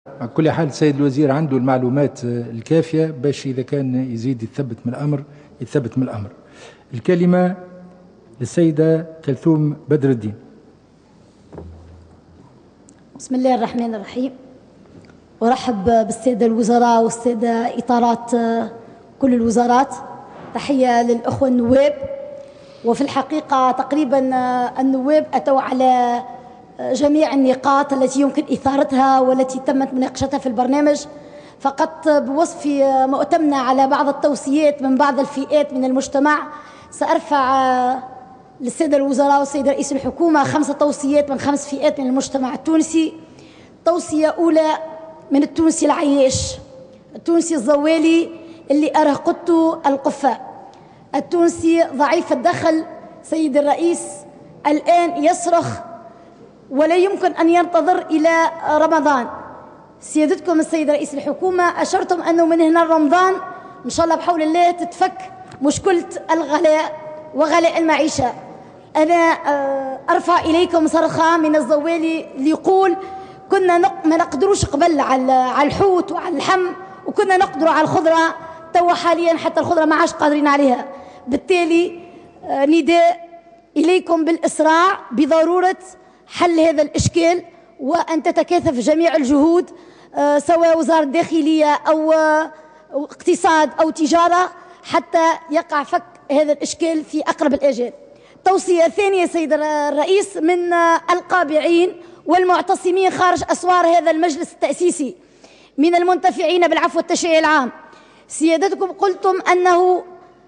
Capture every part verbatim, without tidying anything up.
على كل حال السيد الوزير عنده المعلومات الكافية باش إذا كان يزيد يثبت من الأمر يثبت من الأمر. الكلمة للسيدة كلثوم بدر الدين. بسم الله الرحمن الرحيم. أرحب بالسادة الوزراء والسادة إطارات كل الوزارات. تحية للأخوة النواب. وفي الحقيقة تقريبا النواب أتوا على جميع النقاط التي يمكن إثارتها والتي تمت مناقشتها في البرنامج. فقط بوصفي مؤتمنة على بعض التوصيات من بعض الفئات من المجتمع سأرفع للسادة الوزراء والسيد رئيس الحكومة خمسة توصيات من خمس فئات من المجتمع التونسي. توصية أولى من التونسي العياش، التونسي الزوالي اللي أرهقته القفاء، التونسي ضعيف الدخل. سيد الرئيس الآن يصرخ ولا يمكن أن ينتظر إلى رمضان. سيادتكم السيد رئيس الحكومة أشرتم أنه من هنا رمضان إن شاء الله بحول الله تتفك مشكلة الغلاء وغلاء المعيشة. أنا أرفع إليكم صرخة من الزوالي اللي يقول كنا ما نقدروش قبل على الحوت وعلى اللحم وكنا نقدروا على الخضرة، توا حاليا حتى الخضرة ما عادش قادرين عليها. بالتالي نداء إليكم بالإسراع بضرورة حل هذا الإشكال وأن تتكاثف جميع الجهود سواء وزارة الداخلية أو اقتصاد أو تجارة حتى يقع فك هذا الإشكال في أقرب الآجال. توصية ثانية سيد الرئيس من القابعين والمعتصمين خارج أسوار هذا المجلس التأسيسي من المنتفعين بالعفو والتشريع العام. سيادتكم قلتم أنه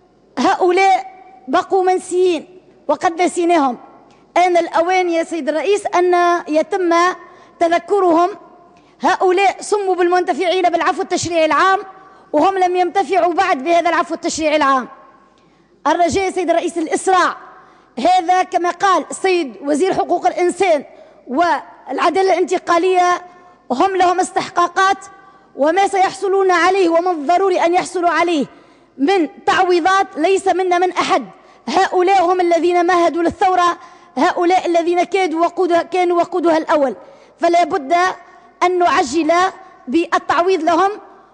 هؤلاء بقوا منسيين وقد نسيناهم. آن الأوان يا سيد الرئيس أن يتم تذكرهم. هؤلاء سموا بالمنتفعين بالعفو التشريعي العام وهم لم ينتفعوا بعد بهذا العفو التشريعي العام. الرجاء سيد الرئيس الإسراع. هذا كما قال السيد وزير حقوق الإنسان والعدالة الانتقالية هم لهم استحقاقات وما سيحصلون عليه ومن الضروري أن يحصلوا عليه من تعويضات ليس منا من أحد. هؤلاء هم الذين مهدوا للثورة، هؤلاء الذين كادوا وقودها كانوا وقودها الأول. فلا بد أن نعجل بالتعويض لهم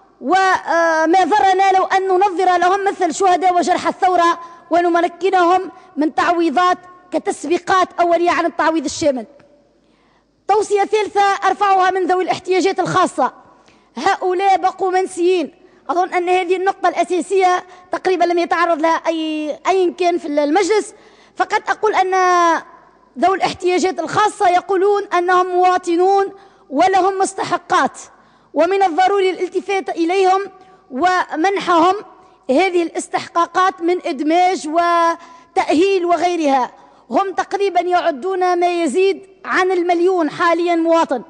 وما ضرنا لو أن ننظر لهم مثل شهداء وجرحى الثورة ونمكنهم من تعويضات كتسبيقات أولية عن التعويض الشامل. توصية ثالثة أرفعها من ذوي الاحتياجات الخاصة. هؤلاء بقوا منسيين. أظن أن هذه النقطة الأساسية تقريبا لم يتعرض لها أي أي كان في المجلس. فقد أقول أن ذوي الاحتياجات الخاصة يقولون أنهم مواطنون ولهم مستحقات ومن الضروري الالتفات إليهم ومنحهم هذه الاستحقاقات من إدماج وتأهيل وغيرها. هم تقريبا يعدون ما يزيد عن المليون حاليا مواطن،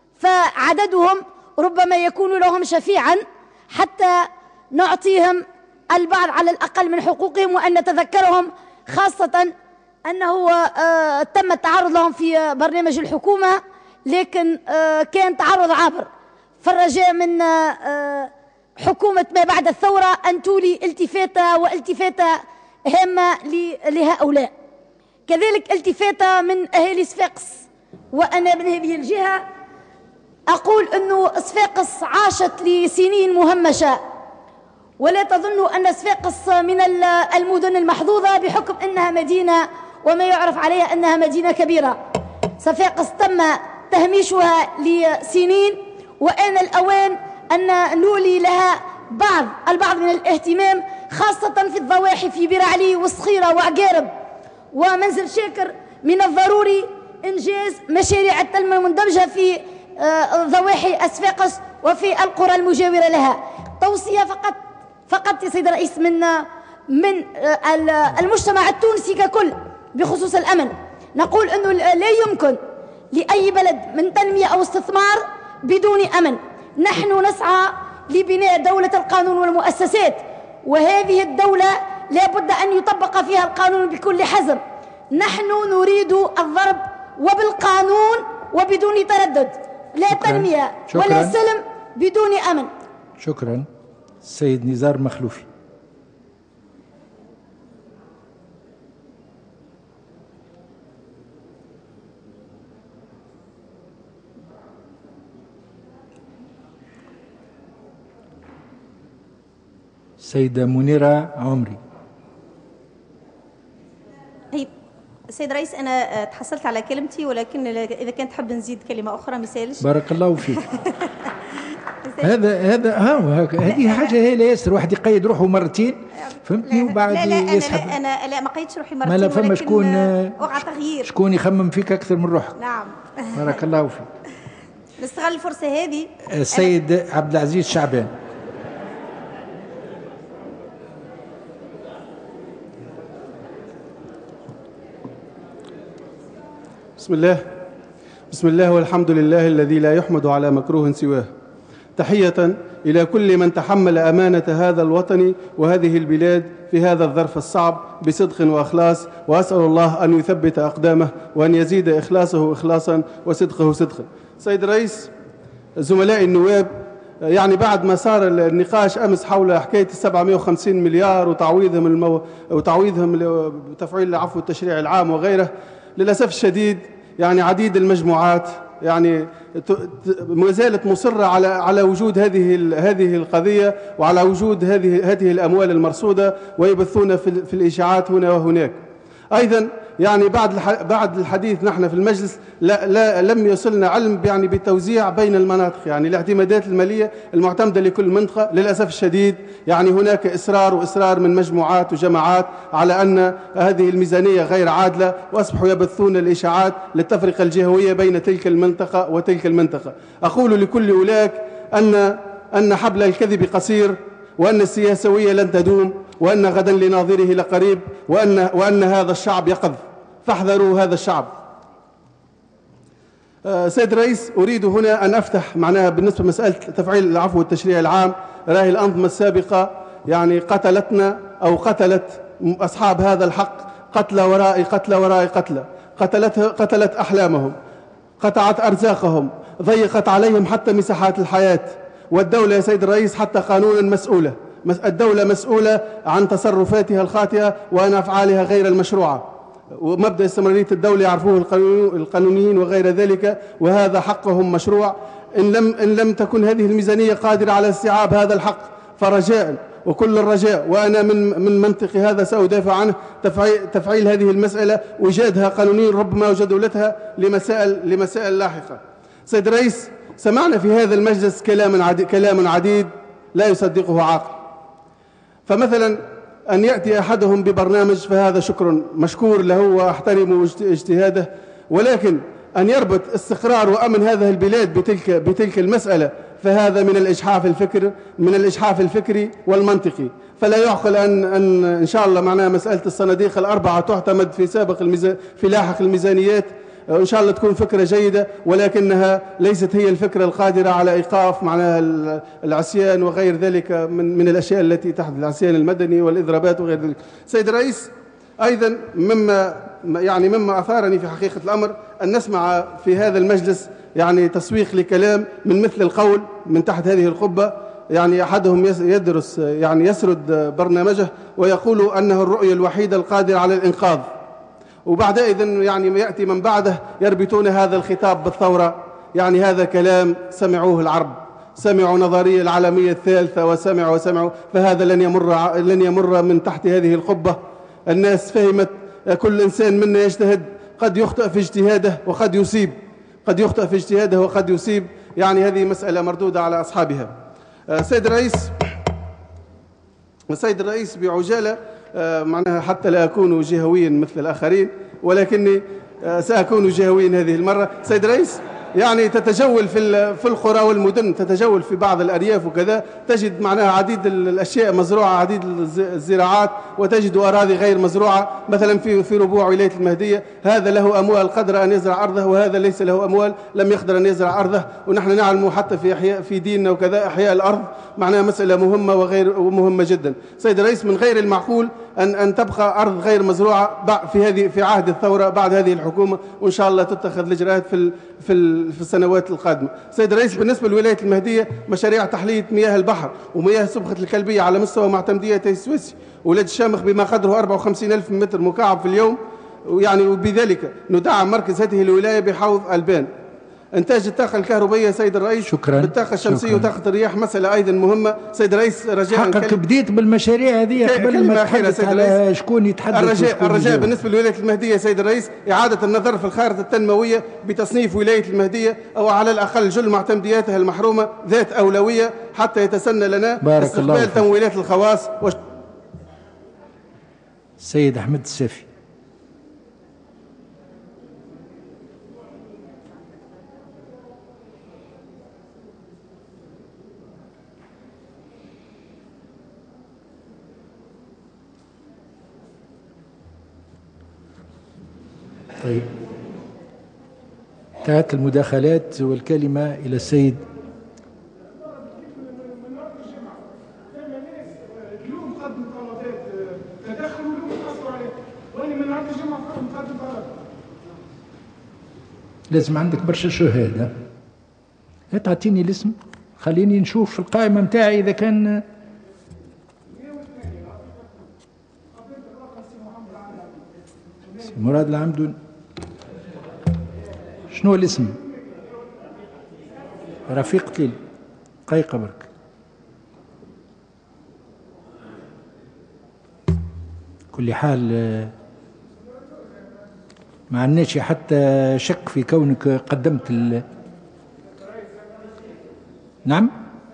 فعددهم ربما يكون لهم شفيعا حتى نعطيهم البعض على الأقل من حقوقهم وأن نتذكرهم، خاصة أنه آه تم التعرض لهم في برنامج الحكومة لكن آه كان تعرض عابر. فالرجاء من آه حكومة ما بعد الثورة أن تولي التفاتة والتفاتة هامة لهؤلاء. كذلك التفاتة من أهالي صفاقس. وأنا من هذه الجهة أقول أنه صفاقس عاشت لسنين مهمشة ولا تظنوا أن صفاقس من المدن المحظوظة بحكم أنها مدينة وما يعرف عليها أنها مدينة كبيرة. صفاقس تم تهميشها لسنين وآن الأوان أن نولي لها بعض البعض من الاهتمام خاصة في الضواحي في بير علي والصخيرة وعقارب ومنزل شاكر. من الضروري إنجاز مشاريع التنمية المندمجة في ضواحي صفاقس وفي القرى المجاورة لها. توصية فقط فقط يا سيد الرئيس من من المجتمع التونسي ككل بخصوص الأمن. نقول أنه لا يمكن لأي بلد من تنمية أو استثمار بدون أمن. نحن نسعى لبناء دولة القانون والمؤسسات وهذه الدولة لا بد أن يطبق فيها القانون بكل حزم. نحن نريد الضرب وبالقانون وبدون تردد، لا شكراً. تنمية شكراً. ولا سلم بدون أمن. شكرا. السيد نزار مخلوفي. السيدة منيرة عمري. طيب السيد رئيس، أنا تحصلت على كلمتي، ولكن إذا كانت تحب نزيد كلمة أخرى ما يسالش. بارك الله فيك. هذا هذا ها هذه حاجة هي لا ياسر، واحد يقيد روحه مرتين فهمتني وبعد لا لا يسحب. أنا لا أنا لا ما قيدتش روحي مرتين، ما لا فما شكون وقع تغيير، شكون يخمم فيك أكثر من روحك. نعم. بارك الله فيك. نستغل الفرصة هذه. السيد عبد العزيز شعبان. بسم الله بسم الله والحمد لله الذي لا يحمد على مكروه سواه. تحية إلى كل من تحمل أمانة هذا الوطن وهذه البلاد في هذا الظرف الصعب بصدق وإخلاص، وأسأل الله أن يثبت أقدامه وأن يزيد إخلاصه إخلاصا وصدقه صدقا. سيد الرئيس، زملائي النواب، يعني بعد ما صار النقاش أمس حول حكاية سبعمائة وخمسين مليار وتعويضهم المو... وتعويضهم بتفعيل العفو التشريعي العام وغيره، للأسف الشديد يعني عديد المجموعات يعني ما زالت مصرة على على وجود هذه هذه القضية وعلى وجود هذه هذه الأموال المرصودة، ويبثون في في الإشاعات هنا وهناك. أيضا يعني بعد بعد الحديث نحن في المجلس لا, لا لم يصلنا علم يعني بالتوزيع بين المناطق، يعني الاعتمادات المالية المعتمدة لكل منطقة. للأسف الشديد يعني هناك إصرار وإصرار من مجموعات وجماعات على أن هذه الميزانية غير عادلة، وأصبحوا يبثون الإشاعات للتفرقة الجهوية بين تلك المنطقة وتلك المنطقة. أقول لكل أولئك أن أن حبل الكذب قصير، وأن السياسوية لن تدوم، وأن غدا لناظره لقريب، وأن, وأن هذا الشعب يقظ، فاحذروا هذا الشعب. آه سيد الرئيس، أريد هنا أن أفتح معناها بالنسبة لمسألة تفعيل العفو والتشريع العام. راهي الأنظمة السابقة يعني قتلتنا أو قتلت أصحاب هذا الحق قتل وراء قتل وراء قتل، قتلت, قتلت أحلامهم، قطعت أرزاقهم، ضيقت عليهم حتى مساحات الحياة. والدولة يا سيد الرئيس حتى قانونا مسؤولة، الدولة مسؤولة عن تصرفاتها الخاطئة وعن أفعالها غير المشروعة، ومبدأ استمرارية الدولة يعرفوه القانونيين وغير ذلك، وهذا حقهم مشروع. إن لم, إن لم تكن هذه الميزانية قادرة على استيعاب هذا الحق فرجاء وكل الرجاء، وأنا من من منطقي هذا سأدافع عنه، تفعيل, تفعيل هذه المسألة وإيجادها قانونيا ربما وجدولتها لمسائل لمسائل لاحقة. سيد الرئيس، سمعنا في هذا المجلس كلام عديد, كلام عديد لا يصدقه عاقل. فمثلا أن يأتي أحدهم ببرنامج فهذا شكر مشكور له وأحترم اجتهاده، ولكن أن يربط استقرار وأمن هذه البلاد بتلك بتلك المسألة فهذا من الإجحاف الفكر من الإجحاف الفكري والمنطقي. فلا يعقل أن أن إن شاء الله معناها مسألة الصناديق الأربعة تعتمد في سابق الميزان في لاحق الميزانيات، إن شاء الله تكون فكرة جيدة، ولكنها ليست هي الفكرة القادرة على إيقاف معناها العصيان وغير ذلك من من الأشياء التي تحدث، العصيان المدني والإضرابات وغير ذلك. سيد الرئيس، أيضا مما يعني مما أثارني في حقيقة الأمر أن نسمع في هذا المجلس يعني تسويق لكلام من مثل القول من تحت هذه القبة. يعني أحدهم يدرس يعني يسرد برنامجه ويقول أنه الرؤية الوحيدة القادرة على الإنقاذ، وبعدئذ يعني يأتي من بعده يربطون هذا الخطاب بالثورة. يعني هذا كلام سمعوه العرب، سمعوا نظرية العالمية الثالثة وسمعوا وسمعوا فهذا لن يمر لن يمر من تحت هذه القبة. الناس فهمت، كل إنسان منا يجتهد، قد يخطئ في اجتهاده وقد يصيب، قد يخطئ في اجتهاده وقد يصيب. يعني هذه مسألة مردودة على أصحابها. سيد الرئيس السيد الرئيس بعجالة، معناها حتى لا أكون جهويا مثل الآخرين ولكني سأكون جهويا هذه المرة. سيد الرئيس، يعني تتجول في في القرى والمدن، تتجول في بعض الأرياف وكذا، تجد معناها عديد الأشياء مزروعة، عديد الزراعات، وتجد أراضي غير مزروعة. مثلا في في ربوع ولاية المهدية هذا له أموال قدر أن يزرع أرضه، وهذا ليس له أموال لم يقدر أن يزرع أرضه. ونحن نعلم حتى في أحياء في ديننا وكذا أحياء الأرض معناها مسألة مهمة وغير ومهمة جدا. سيد الرئيس، من غير المعقول أن أن تبقى أرض غير مزروعة في هذه في عهد الثورة بعد هذه الحكومة، وإن شاء الله تتخذ الإجراءات في في في السنوات القادمة. سيد الرئيس، بالنسبة لولاية المهدية مشاريع تحلية مياه البحر ومياه سبخة الكلبية على مستوى معتمدية السويسي ولاد الشامخ بما قدره أربعة وخمسين ألف متر مكعب في اليوم، ويعني وبذلك ندعم مركز هذه الولاية بحوض البان. إنتاج الطاقة الكهربائية سيد الرئيس شكرا بالطاقة الشمسية شكرا. وطاقة الرياح مسألة أيضا مهمة سيد الرئيس. رجاء حقك كل... بديت بالمشاريع هذه قبل ما تحدث على شكون يتحدث. الرجاء الرجاء بالنسبة لولاية المهدية سيد الرئيس إعادة النظر في الخارطة التنموية بتصنيف ولاية المهدية أو على الأقل جل معتمدياتها المحرومة ذات أولوية حتى يتسنى لنا استقبال تمويلات الخواص. وش... السيد أحمد السافي. طيب انتهت المداخلات والكلمة إلى السيد لازم عندك برشا شهادة. تعطيني الاسم خليني نشوف في القائمة متاعي إذا كان مراد العمدون. شنو الاسم؟ رفيق قتيل قاي قبرك. كل حال ما عندناش حتى شك في كونك قدمت ال... نعم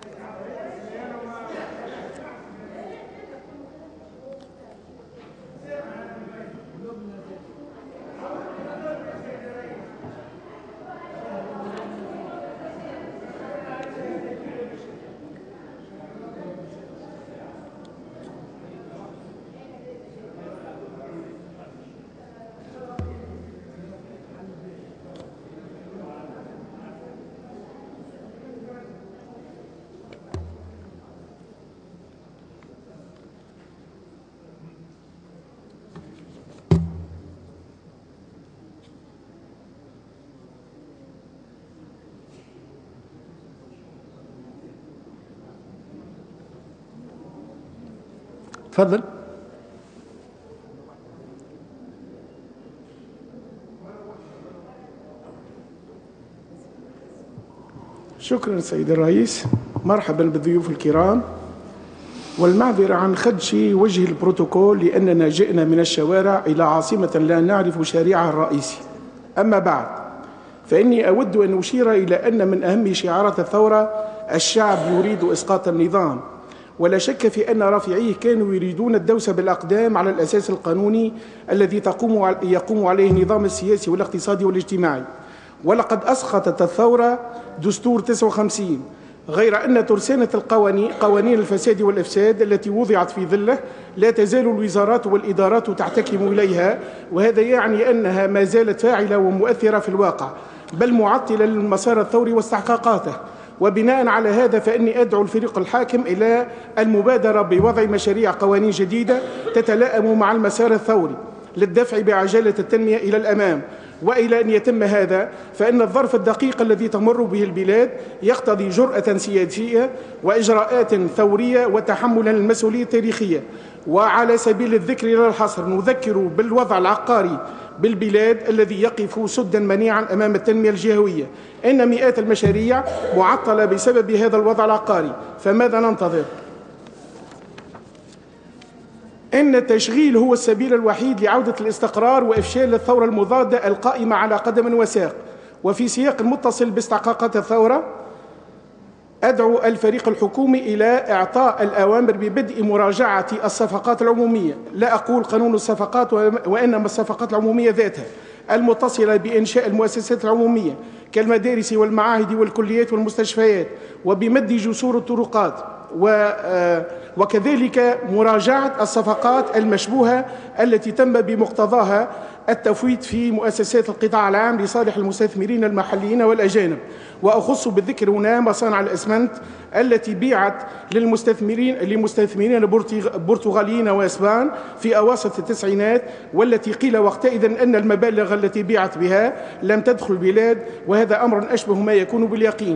تفضل. شكرا سيد الرئيس. مرحبا بالضيوف الكرام، والمعذرة عن خدش وجه البروتوكول لأننا جئنا من الشوارع إلى عاصمة لا نعرف شارعها الرئيسي. أما بعد فإني أود أن أشير إلى أن من أهم شعارات الثورة الشعب يريد إسقاط النظام، ولا شك في أن رافعيه كانوا يريدون الدوس بالأقدام على الأساس القانوني الذي تقوم يقوم عليه النظام السياسي والاقتصادي والاجتماعي. ولقد أسقطت الثورة دستور تسعة وخمسين، غير أن ترسانة القوانين قوانين الفساد والإفساد التي وضعت في ظله لا تزال الوزارات والإدارات تحتكم إليها، وهذا يعني أنها ما زالت فاعلة ومؤثرة في الواقع، بل معطلة للمسار الثوري واستحقاقاته. وبناء على هذا فإني أدعو الفريق الحاكم إلى المبادرة بوضع مشاريع قوانين جديدة تتلائم مع المسار الثوري للدفع بعجلة التنمية إلى الأمام. وإلى أن يتم هذا فإن الظرف الدقيق الذي تمر به البلاد يقتضي جرأة سياسية وإجراءات ثورية وتحملا المسؤولية التاريخية. وعلى سبيل الذكر لا الحصر نذكر بالوضع العقاري بالبلاد الذي يقف سدا منيعا أمام التنمية الجهوية. إن مئات المشاريع معطلة بسبب هذا الوضع العقاري، فماذا ننتظر؟ إن التشغيل هو السبيل الوحيد لعودة الاستقرار وإفشال الثورة المضادة القائمة على قدم وساق. وفي سياق متصل باستحقاقات الثورة أدعو الفريق الحكومي إلى إعطاء الأوامر ببدء مراجعة الصفقات العمومية، لا أقول قانون الصفقات وإنما الصفقات العمومية ذاتها المتصلة بإنشاء المؤسسات العمومية كالمدارس والمعاهد والكليات والمستشفيات، وبمد جسور الطرقات، وكذلك مراجعة الصفقات المشبوهة التي تم بمقتضاها التفويت في مؤسسات القطاع العام لصالح المستثمرين المحليين والأجانب. وأخص بالذكر هنا مصانع الأسمنت التي بيعت للمستثمرين لمستثمرين برتغاليين وإسبان في أواسط التسعينات، والتي قيل وقتئذ أن المبالغ التي بيعت بها لم تدخل البلاد، وهذا أمر أشبه ما يكون باليقين.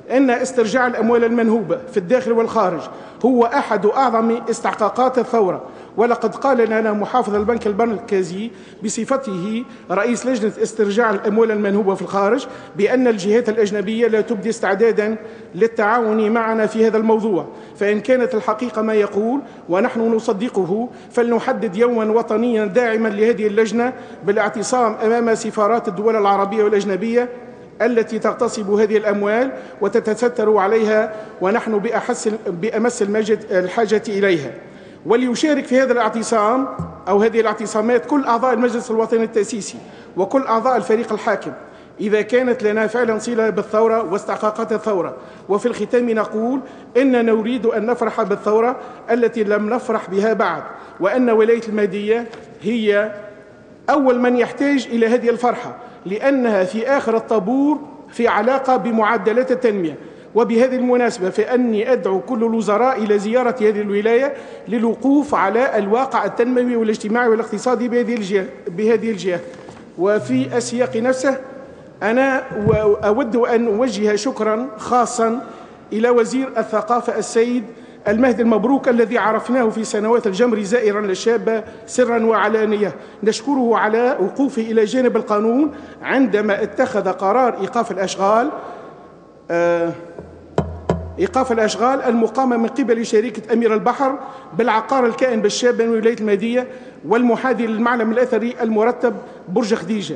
أن استرجاع الأموال المنهوبة في الداخل والخارج هو أحد أعظم استحقاقات الثورة، ولقد قال لنا محافظ البنك المركزي بصفته رئيس لجنة استرجاع الأموال المنهوبة في الخارج بأن الجهات الأجنبية لا تبدي استعدادا للتعاون معنا في هذا الموضوع، فإن كانت الحقيقة ما يقول ونحن نصدقه فلنحدد يوما وطنيا داعما لهذه اللجنة بالاعتصام أمام سفارات الدول العربية والأجنبية التي تغتصب هذه الأموال وتتستر عليها ونحن بأحس بأمس الحاجة إليها. وليشارك في هذا الاعتصام أو هذه الاعتصامات كل أعضاء المجلس الوطني التأسيسي وكل أعضاء الفريق الحاكم إذا كانت لنا فعلا صلة بالثورة واستحقاقات الثورة. وفي الختام نقول إننا نريد أن نفرح بالثورة التي لم نفرح بها بعد، وأن ولاية المهدية هي أول من يحتاج إلى هذه الفرحة لأنها في آخر الطابور في علاقة بمعدلات التنمية. وبهذه المناسبة فإني أدعو كل الوزراء إلى زيارة هذه الولاية للوقوف على الواقع التنموي والاجتماعي والاقتصادي بهذه الجهة بهذه الجهة. وفي السياق نفسه أنا أود أن أوجه شكرا خاصا إلى وزير الثقافة السيد المهدي المبروك الذي عرفناه في سنوات الجمر زائرا للشابة سرا وعلانية. نشكره على وقوفه إلى جانب القانون عندما اتخذ قرار إيقاف الأشغال آه إيقاف الأشغال المقامة من قبل شركة أمير البحر بالعقار الكائن بالشابة من ولاية المهدية والمحاذي للمعلم الأثري المرتب برج خديجة،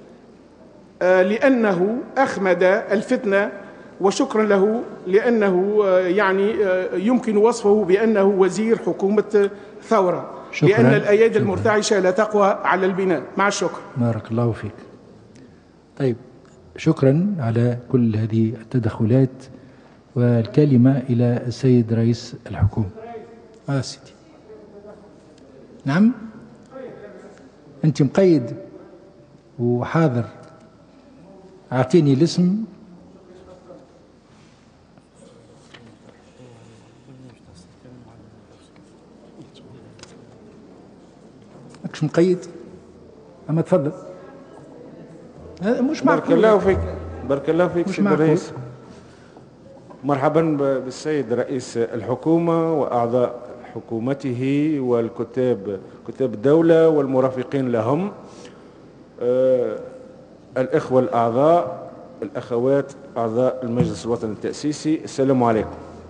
آه لأنه أخمد الفتنة، وشكرا له لأنه يعني يمكن وصفه بأنه وزير حكومة ثورة، لأن الأيادي المرتعشة لا تقوى على البناء. مع الشكر. بارك الله فيك. طيب، شكرا على كل هذه التدخلات، والكلمة إلى السيد رئيس الحكومة. آه سيدي. نعم، أنت مقيد وحاضر، أعطيني الاسم. ماكش مقيد، أما تفضل. هذا مش معقول. بارك الله فيك، بارك الله فيك سيد الرئيس. مرحبا بالسيد رئيس الحكومة وأعضاء حكومته والكتاب كتاب الدولة والمرافقين لهم، آه الإخوة الأعضاء، الأخوات أعضاء المجلس الوطني التأسيسي، السلام عليكم.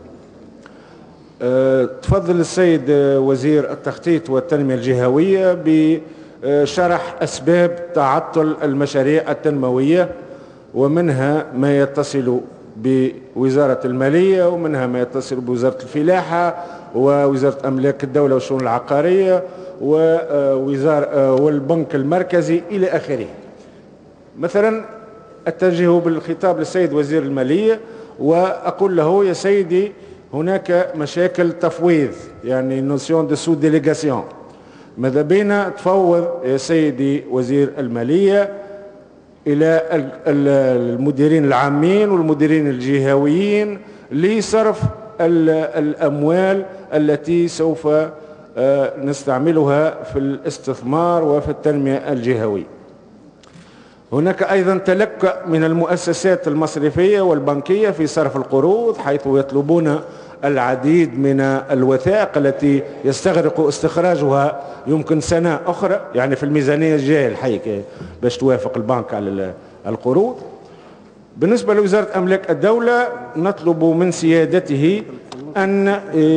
أه تفضل السيد وزير التخطيط والتنمية الجهوية بشرح أسباب تعطل المشاريع التنموية، ومنها ما يتصل بوزارة المالية، ومنها ما يتصل بوزارة الفلاحة ووزارة أملاك الدولة والشؤون العقارية ووزارة والبنك المركزي إلى آخره. مثلا أتجه بالخطاب للسيد وزير المالية وأقول له: يا سيدي، هناك مشاكل تفويض، يعني نوسيون دو سو ديليغاسيون. ماذا بينا تفوض يا سيدي وزير المالية إلى المديرين العامين والمديرين الجهويين لصرف الأموال التي سوف نستعملها في الاستثمار وفي التنمية الجهوية. هناك أيضا تلكؤ من المؤسسات المصرفية والبنكية في صرف القروض، حيث يطلبون العديد من الوثائق التي يستغرق استخراجها يمكن سنة أخرى، يعني في الميزانية الجاية الحقيقة باش توافق البنك على القروض. بالنسبة لوزارة أملاك الدولة، نطلب من سيادته أن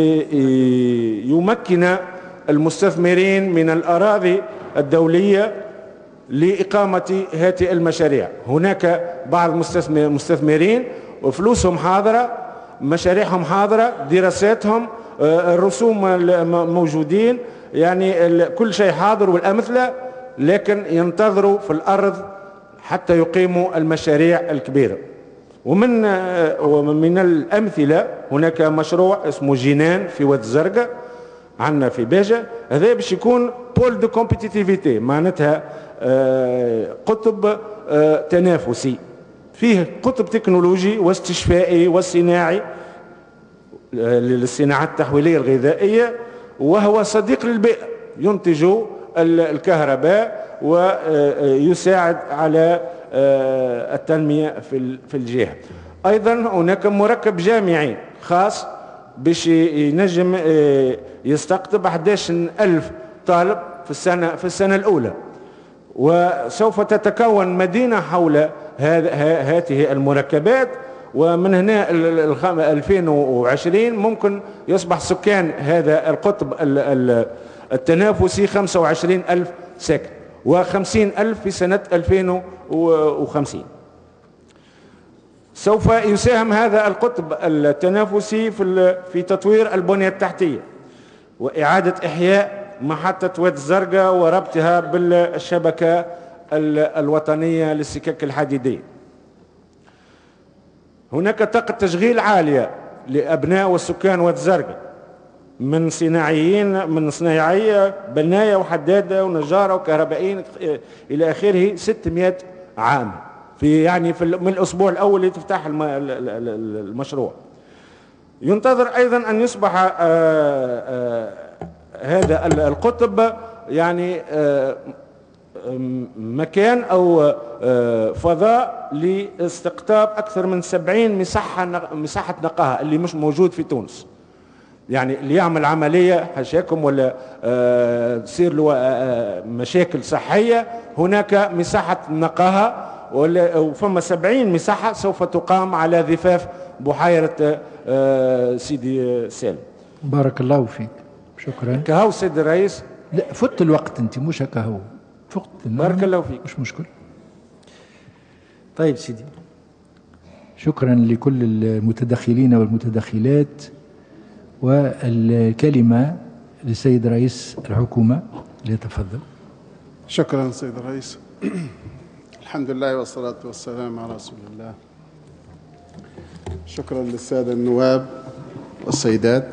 يمكن المستثمرين من الأراضي الدولية لإقامة هذه المشاريع. هناك بعض المستثمرين وفلوسهم حاضرة، مشاريعهم حاضرة، دراساتهم، الرسوم موجودين، يعني كل شيء حاضر والأمثلة، لكن ينتظروا في الأرض حتى يقيموا المشاريع الكبيرة. ومن ومن الأمثلة هناك مشروع اسمه جنان في واد الزرقاء عندنا في باجة، هذا باش يكون بول دو كومبيتيتيفيتي، معناتها قطب تنافسي، فيه قطب تكنولوجي واستشفائي والصناعي للصناعات التحويلية الغذائية، وهو صديق للبيئة، ينتج الكهرباء ويساعد على التنمية في الجهة. أيضا هناك مركب جامعي خاص باش ينجم يستقطب أحد عشر ألف طالب في السنة في السنة الأولى، وسوف تتكون مدينة حول هذه المركبات. ومن هنا ألفين وعشرين ممكن يصبح سكان هذا القطب التنافسي خمسة وعشرين ألف ساكن وخمسين ألف في سنة ألفين وخمسين. سوف يساهم هذا القطب التنافسي في في تطوير البنية التحتية وإعادة إحياء محطة واد الزرقاء وربطها بالشبكة الوطنية للسكك الحديدية. هناك طاقة تشغيل عالية لأبناء والسكان واد الزرقاء من صناعيين من صنايعية بناية وحدادة ونجارة وكهربائيين إلى آخره ستمائة عام في يعني في من الأسبوع الأول لتفتح المشروع. ينتظر أيضا أن يصبح آآ آآ هذا القطب يعني مكان أو فضاء لاستقطاب أكثر من سبعين مساحة مساحة نقاهة اللي مش موجود في تونس. يعني اللي يعمل عملية حشاكم ولا تصير له مشاكل صحية هناك مساحة نقاهة، وفما سبعين مساحة سوف تقام على ضفاف بحيرة سيدي سالم. بارك الله فيك، شكرا. كهو سيد الرئيس. لا فت الوقت انت مش هكهو فقت. بارك الله فيك. مش مشكل. طيب سيدي، شكرا لكل المتدخلين والمتدخلات. والكلمة للسيد رئيس الحكومة ليتفضل. شكرا سيد الرئيس. الحمد لله والصلاة والسلام على رسول الله. شكرا للسادة النواب والسيدات.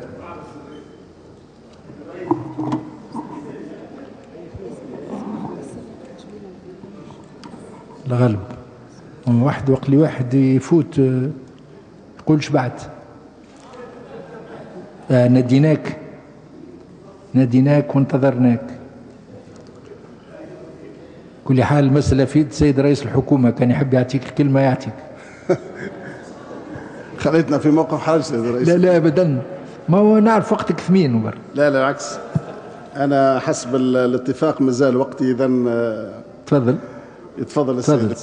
الغلب واحد وقت لي واحد يفوت يقول شبعت. آه ناديناك ناديناك وانتظرناك. كل حال المسألة في السيد رئيس الحكومة كان يحب يعطيك كلمة يعطيك. خليتنا في موقف حرج سيد الرئيس. لا لا أبدا، ما هو نعرف وقتك ثمين وبر. لا لا العكس، أنا حسب الاتفاق مازال وقتي. إذا تفضل. يتفضل السيد.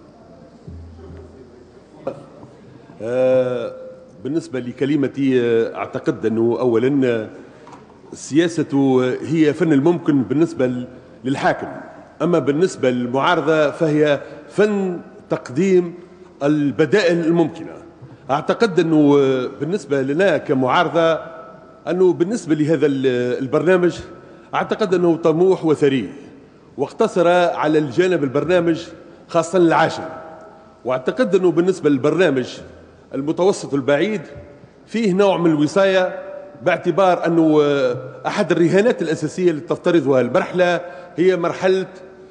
آه بالنسبة لكلمتي أعتقد أنه أولا السياسة هي فن الممكن بالنسبة للحاكم، أما بالنسبة للمعارضة فهي فن تقديم البدائل الممكنة. أعتقد أنه بالنسبة لنا كمعارضة أنه بالنسبة لهذا البرنامج أعتقد أنه طموح وثري واقتصر على الجانب البرنامج خاصة العاشر. واعتقد أنه بالنسبة للبرنامج المتوسط البعيد فيه نوع من الوصاية، باعتبار أنه أحد الرهانات الأساسية اللي تفترضها المرحلة هي مرحلة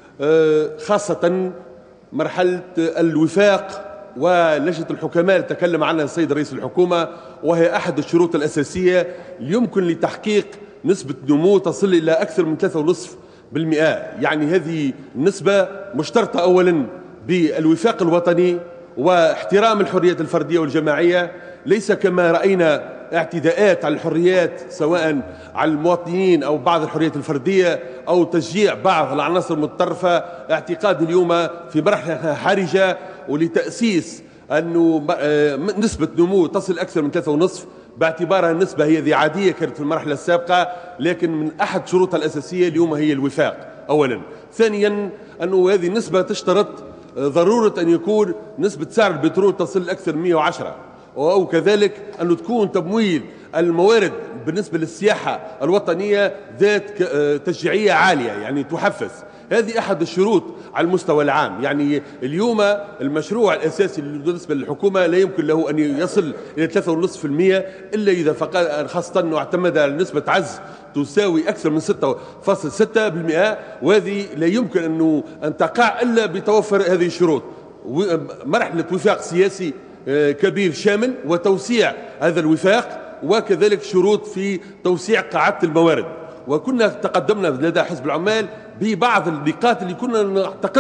خاصة مرحلة الوفاق ولجنة الحكماء اللي تكلم عنها السيد رئيس الحكومة، وهي أحد الشروط الأساسية اللي يمكن لتحقيق نسبة نمو تصل إلى أكثر من ثلاثة فاصلة خمسة بالمئة. يعني هذه النسبة مشترطة أولا بالوفاق الوطني واحترام الحريات الفردية والجماعية، ليس كما رأينا اعتداءات على الحريات سواء على المواطنين أو بعض الحريات الفردية أو تشجيع بعض العناصر المتطرفة. اعتقاد اليوم في مرحلة حرجة ولتأسيس أنه نسبة نمو تصل أكثر من ثلاثة ونصف، باعتبارها النسبة هي ذي عادية كانت في المرحلة السابقة، لكن من أحد شروطها الأساسية اليوم هي الوفاق أولا. ثانيا أنه هذه النسبة تشترط ضرورة أن يكون نسبة سعر البترول تصل أكثر من مئة وعشرة، أو كذلك أن تكون تمويل الموارد بالنسبة للسياحة الوطنية ذات تشجيعية عالية، يعني تحفز. هذه أحد الشروط على المستوى العام. يعني اليوم المشروع الأساسي بالنسبة للحكومة لا يمكن له أن يصل إلى ثلاثة فاصلة خمسة بالمئة إلا إذا فقط، خاصة أنه اعتمد على نسبة عز تساوي أكثر من ستة فاصلة ستة بالمئة، وهذه لا يمكن أنه أن تقع إلا بتوفر هذه الشروط. مرحلة وفاق سياسي كبير شامل وتوسيع هذا الوفاق، وكذلك شروط في توسيع قاعدة الموارد. وكنا تقدمنا لدى حزب العمال ببعض النقاط اللي كنا نعتقد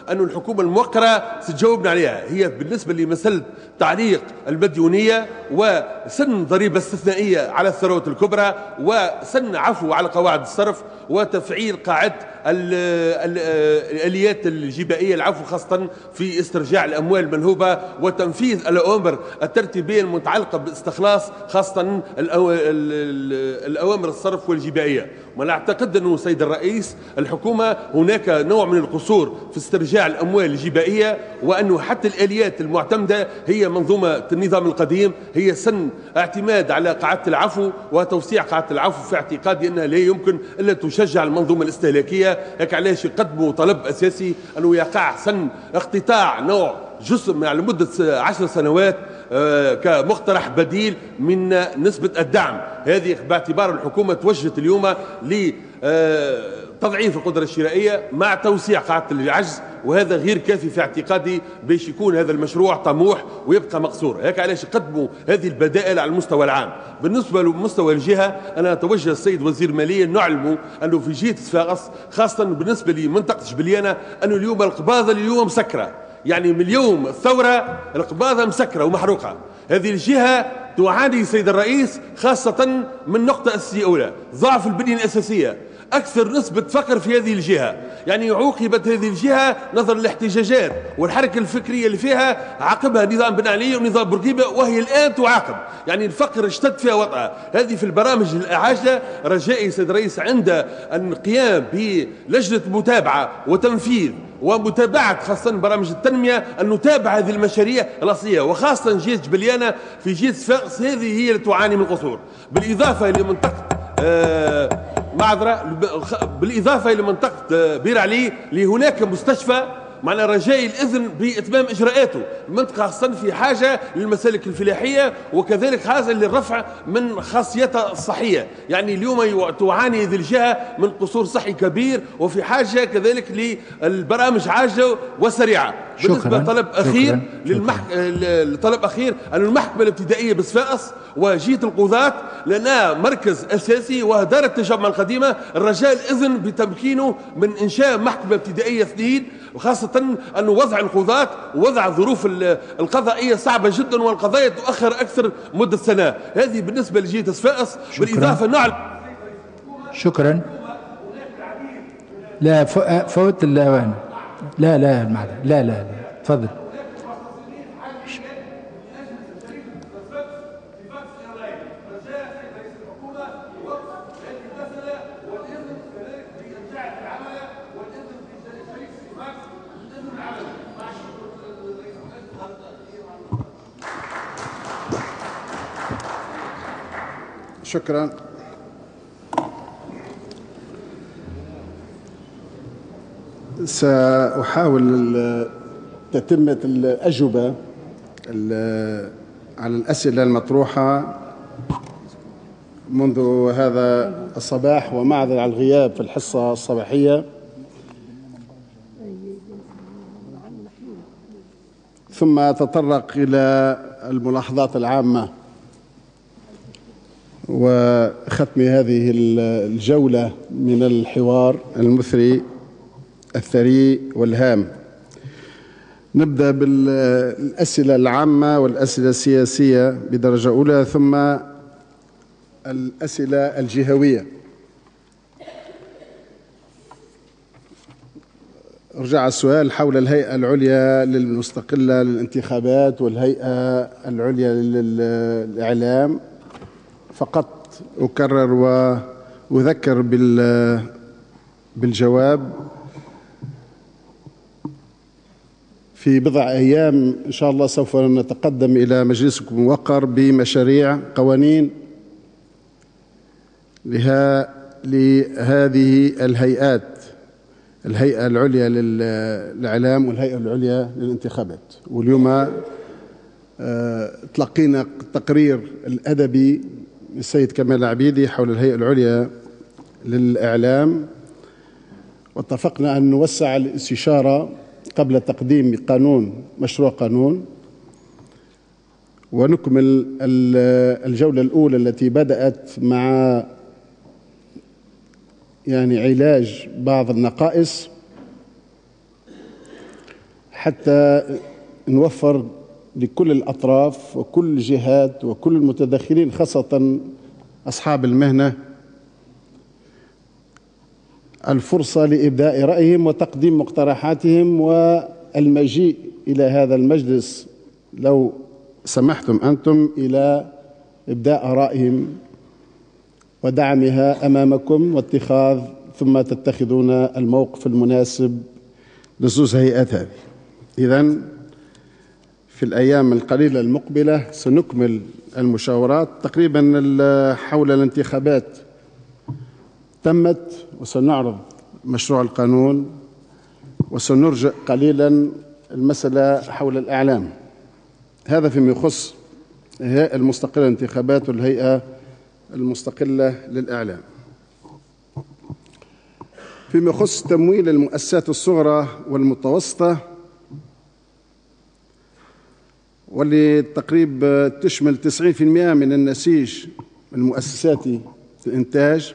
أن الحكومة الموقرة ستجاوبنا عليها. هي بالنسبة لمسألة تعليق المديونية وسن ضريبة استثنائية على الثروات الكبرى وسن عفو على قواعد الصرف وتفعيل قاعدة الآليات الجبائية العفو خاصة في استرجاع الأموال المنهوبة وتنفيذ الأوامر الترتيبية المتعلقة باستخلاص خاصة الأوامر الصرف والجبائية. وأنا أعتقد أنه سيد الرئيس الحكومة هناك نوع من القصور في استرجاع الأموال الجبائية وأنه حتى الآليات المعتمدة هي منظومة النظام القديم هي سن اعتماد على قاعدة العفو وتوسيع قاعدة العفو في اعتقادي أنها لا يمكن إلا تشجع المنظومة الاستهلاكية. هيك علاش يقدموا طلب أساسي أنه يقع سن اقتطاع نوع جزء على مدة عشر سنوات كمقترح بديل من نسبة الدعم هذه باعتبار الحكومة توجهت اليوم لتضعيف القدرة الشرائية مع توسيع قاعدة العجز وهذا غير كافي في اعتقادي باش يكون هذا المشروع طموح ويبقى مقصور. هيك علاش يقدموا هذه البدائل على المستوى العام. بالنسبة لمستوى الجهة أنا أتوجه السيد وزير المالية نعلموا أنه في جهة صفاقس خاصة بالنسبة لمنطقة جبليانة أنه اليوم القباضة اليوم مسكرة يعني من اليوم الثورة القباضة مسكرة ومحروقة. هذه الجهة تعاني سيد الرئيس خاصة من نقطة أساسية أولى ضعف البنية الأساسية أكثر نسبة فقر في هذه الجهة يعني عوقبت هذه الجهة نظرا للاحتجاجات والحركة الفكرية اللي فيها عقبها نظام بن علي ونظام بورقيبة وهي الآن تعاقب يعني الفقر اشتد فيها وطأة. هذه في البرامج العاجلة رجائي سيد الرئيس عند القيام بلجنة متابعة وتنفيذ ومتابعة خاصة برامج التنمية أن نتابع هذه المشاريع الأصلية وخاصة جهة جبليانة في جهة صفاقس هذه هي اللي تعاني من قصور. بالإضافة إلى منطقة آه معذرة بالإضافة إلى منطقة بير علي لهناك مستشفى معنا رجاء الإذن بإتمام إجراءاته. المنطقة خاصة في حاجة للمسالك الفلاحية وكذلك حاجة للرفع من خاصيتها الصحية يعني اليوم تعاني هذه الجهة من قصور صحي كبير وفي حاجة كذلك للبرامج عاجلة وسريعة. بالنسبة طلب أخير للمحك... لطلب أخير أن المحكمة الابتدائية بصفاقس وجهة القضاة لنا مركز أساسي ودار التجمع القديمة الرجاء الإذن بتمكينه من إنشاء محكمة ابتدائية اثنين وخاصة أن وضع القضاة ووضع الظروف القضائية صعبة جدا والقضايا تؤخر أكثر مدة سنة. هذه بالنسبة لجهة صفاقس. بالإضافة نعلم شكرا لا فوت الأوان لا لا المعنى لا لا لا تفضل. شكرا. سأحاول تتمة الأجوبة على الأسئلة المطروحة منذ هذا الصباح ومعذرة على الغياب في الحصة الصباحية ثم أتطرق إلى الملاحظات العامة وختم هذه الجولة من الحوار المثري الثري والهام. نبدأ بالأسئلة العامة والأسئلة السياسية بدرجة أولى ثم الأسئلة الجهوية. رجع السؤال حول الهيئة العليا للمستقلة للانتخابات والهيئة العليا للإعلام. فقط أكرر وأذكر بالجواب في بضع أيام إن شاء الله سوف نتقدم إلى مجلسكم الموقر بمشاريع قوانين لها لهذه الهيئات الهيئة العليا للإعلام والهيئة العليا للانتخابات. واليوم تلقينا التقرير الأدبي السيد كمال العبيدي حول الهيئة العليا للإعلام واتفقنا أن نوسع الاستشارة قبل تقديم قانون مشروع قانون ونكمل الجولة الأولى التي بدأت مع يعني علاج بعض النقائص حتى نوفر لكل الأطراف وكل الجهات وكل المتدخلين خاصة أصحاب المهنة الفرصة لإبداء رأيهم وتقديم مقترحاتهم والمجيء إلى هذا المجلس لو سمحتم أنتم إلى إبداء آرائهم ودعمها أمامكم واتخاذ ثم تتخذون الموقف المناسب لزوز هيئات هذه. إذن في الأيام القليلة المقبلة سنكمل المشاورات تقريبا حول الانتخابات تمت، وسنعرض مشروع القانون وسنرجع قليلا المسألة حول الإعلام. هذا فيما يخص الهيئة المستقلة للانتخابات والهيئة المستقلة للإعلام. فيما يخص تمويل المؤسسات الصغرى والمتوسطة واللي تقريبا تشمل تسعين بالمئة من النسيج المؤسساتي الإنتاج،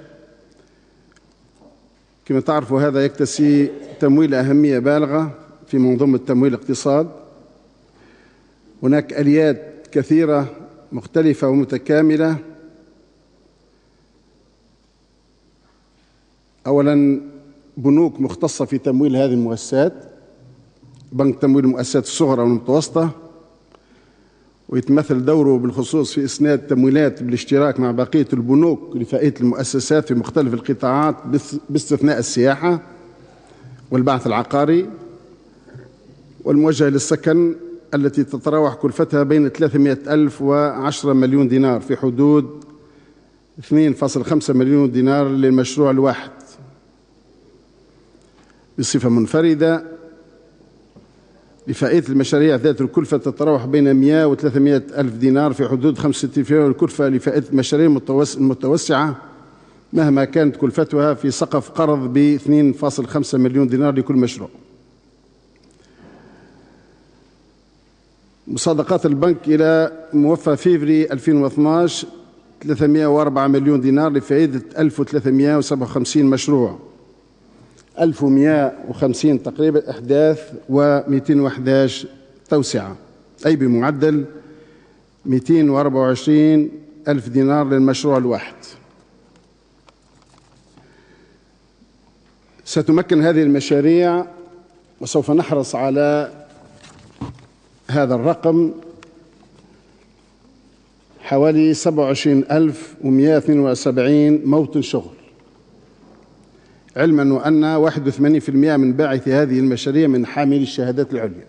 كما تعرفوا هذا يكتسي تمويل أهمية بالغة في منظومة تمويل الاقتصاد. هناك آليات كثيرة مختلفة ومتكاملة. أولا بنوك مختصة في تمويل هذه المؤسسات، بنك تمويل المؤسسات الصغرى والمتوسطة، ويتمثل دوره بالخصوص في إسناد تمويلات بالاشتراك مع بقية البنوك لفائدة المؤسسات في مختلف القطاعات باستثناء السياحة والبعث العقاري والموجهة للسكن التي تتراوح كلفتها بين ثلاثمئة ألف وعشرة مليون دينار في حدود اثنين فاصلة خمسة مليون دينار للمشروع الواحد بصفة منفردة. لفائدة المشاريع ذات الكلفة تتراوح بين مئة وثلاثمئة ألف دينار في حدود خمسة وستين بالمئة الكلفة لفائدة المشاريع المتوسعة مهما كانت كلفتها في سقف قرض ب اثنين فاصلة خمسة مليون دينار لكل مشروع. مصادقات البنك إلى موفى فيفري ألفين واثني عشر ثلاثمئة وأربعة مليون دينار لفائدة ألف وثلاثمئة وسبعة وخمسين مشروع، ألف ومئة وخمسين تقريبا إحداث ومئتين وأحد عشر توسعة، أي بمعدل مئتين وأربعة وعشرين ألف دينار للمشروع الواحد. ستمكن هذه المشاريع، وسوف نحرص على هذا الرقم، حوالي سبعة وعشرين ألف ومئة واثنين وسبعين موطن شغل، علما وأن واحد وثمانين بالمئة من باعثي هذه المشاريع من حاملي الشهادات العليا.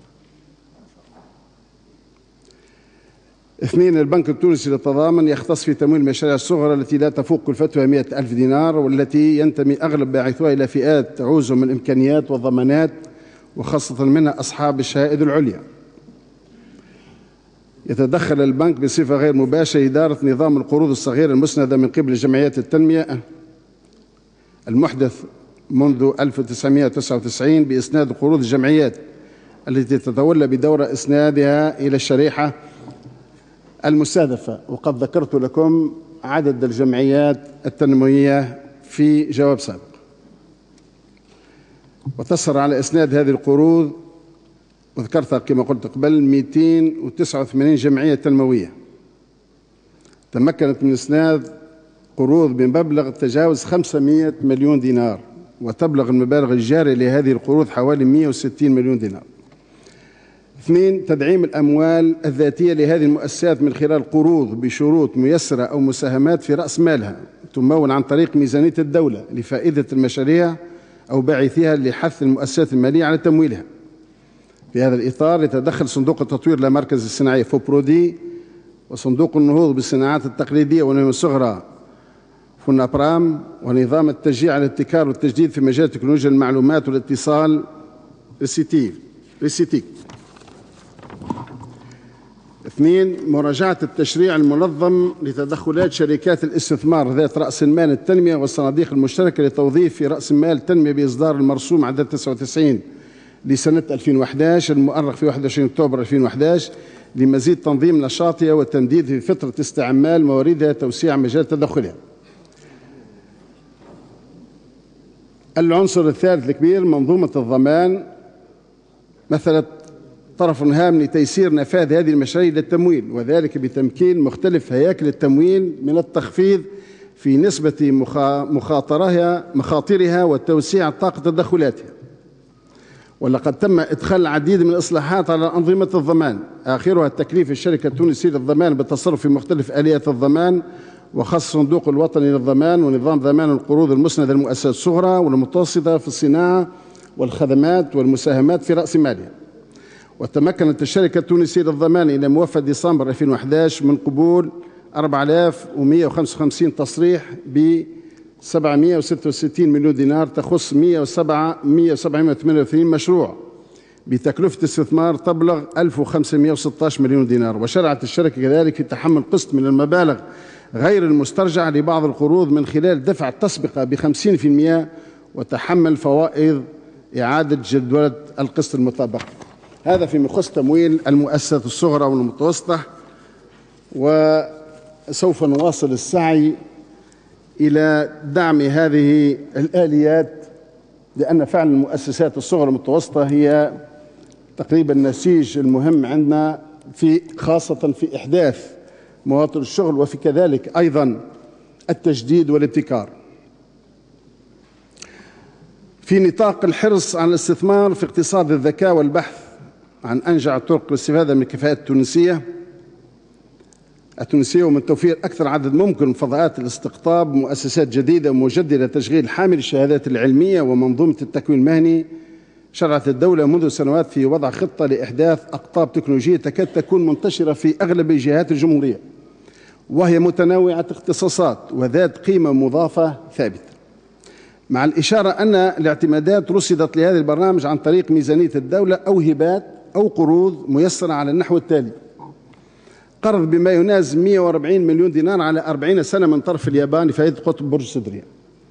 اثنين، البنك التونسي للتضامن يختص في تمويل المشاريع الصغرى التي لا تفوق كلفتها مئة ألف دينار والتي ينتمي أغلب باعثوها إلى فئات تعوزهم الإمكانيات والضمانات وخاصة منها أصحاب الشهائد العليا. يتدخل البنك بصفة غير مباشرة إدارة نظام القروض الصغيرة المسندة من قبل جمعيات التنمية المحدث منذ ألف وتسعمئة وتسعة وتسعين بإسناد قروض الجمعيات التي تتولى بدور إسنادها إلى الشريحة المستهدفة، وقد ذكرت لكم عدد الجمعيات التنموية في جواب سابق. وتسهر على إسناد هذه القروض، وذكرتها كما قلت قبل، مئتين وتسعة وثمانين جمعية تنموية تمكنت من إسناد قروض بمبلغ تجاوز خمسمئة مليون دينار، وتبلغ المبالغ الجارية لهذه القروض حوالي مئة وستين مليون دينار. اثنين، تدعيم الأموال الذاتية لهذه المؤسسات من خلال قروض بشروط ميسرة أو مساهمات في رأس مالها تمول عن طريق ميزانية الدولة لفائدة المشاريع أو باعثيها لحث المؤسسات المالية على تمويلها. في هذا الإطار يتدخل صندوق التطوير للمركز الصناعي فوبرودي وصندوق النهوض بالصناعات التقليدية والنمو الصغرى فونابرام ونظام التشجيع على الابتكار والتجديد في مجال تكنولوجيا المعلومات والاتصال ريسيتيك. اثنين، مراجعة التشريع المنظم لتدخلات شركات الاستثمار ذات رأس المال التنمية والصناديق المشتركة لتوظيف في رأس المال التنمية بإصدار المرسوم عدد تسعة وتسعين لسنة ألفين وأحد عشر المؤرخ في واحد وعشرين أكتوبر ألفين وأحد عشر لمزيد تنظيم نشاطها والتمديد في فترة استعمال مواردها توسيع مجال تدخلها. العنصر الثالث الكبير منظومة الضمان مثلت طرف هام لتيسير نفاذ هذه المشاريع للتمويل، وذلك بتمكين مختلف هياكل التمويل من التخفيض في نسبة مخاطرها مخاطرها وتوسيع طاقة تدخلاتها. ولقد تم إدخال العديد من الإصلاحات على أنظمة الضمان، آخرها تكليف الشركة التونسية للضمان بالتصرف في مختلف آليات الضمان، وخاصة الصندوق الوطني للضمان ونظام ضمان القروض المسندة للمؤسسات الصغرى والمتوسطة في الصناعة والخدمات والمساهمات في رأس مالها. وتمكنت الشركة التونسية للضمان إلى موافاة ديسمبر ألفين وأحد عشر من قبول أربعة آلاف ومئة وخمسة وخمسين تصريح ب سبعمئة وستة وستين مليون دينار تخص مئة وسبعة وثمانية وثلاثين مشروع بتكلفة استثمار تبلغ ألف وخمسمئة وستة عشر مليون دينار. وشرعت الشركة كذلك في تحمل قسط من المبالغ غير المسترجعة لبعض القروض من خلال دفع التسبقة بخمسين بالمئة وتحمل فوائد إعادة جدولة القسط المطبق. هذا فيما يخص تمويل المؤسسات الصغرى والمتوسطة، وسوف نواصل السعي إلى دعم هذه الآليات، لأن فعلا المؤسسات الصغرى والمتوسطة هي تقريبا النسيج المهم عندنا في خاصة في إحداث مواطن الشغل، وفي كذلك أيضا التجديد والابتكار. في نطاق الحرص على الاستثمار في اقتصاد الذكاء والبحث عن أنجع الطرق للاستفادة من الكفاءات التونسية التونسية ومن توفير أكثر عدد ممكن من فضاءات الاستقطاب مؤسسات جديدة ومجددة لتشغيل حامل الشهادات العلمية ومنظومة التكوين المهني، شرعت الدولة منذ سنوات في وضع خطة لإحداث أقطاب تكنولوجية تكاد تكون منتشرة في أغلب جهات الجمهورية، وهي متنوعة اختصاصات وذات قيمة مضافة ثابتة، مع الإشارة أن الاعتمادات رصدت لهذه البرنامج عن طريق ميزانية الدولة أو هبات أو قروض ميسرة على النحو التالي: قرض بما يناسب مئة وأربعين مليون دينار على أربعين سنة من طرف اليابان لفائدة قطب برج سدرية.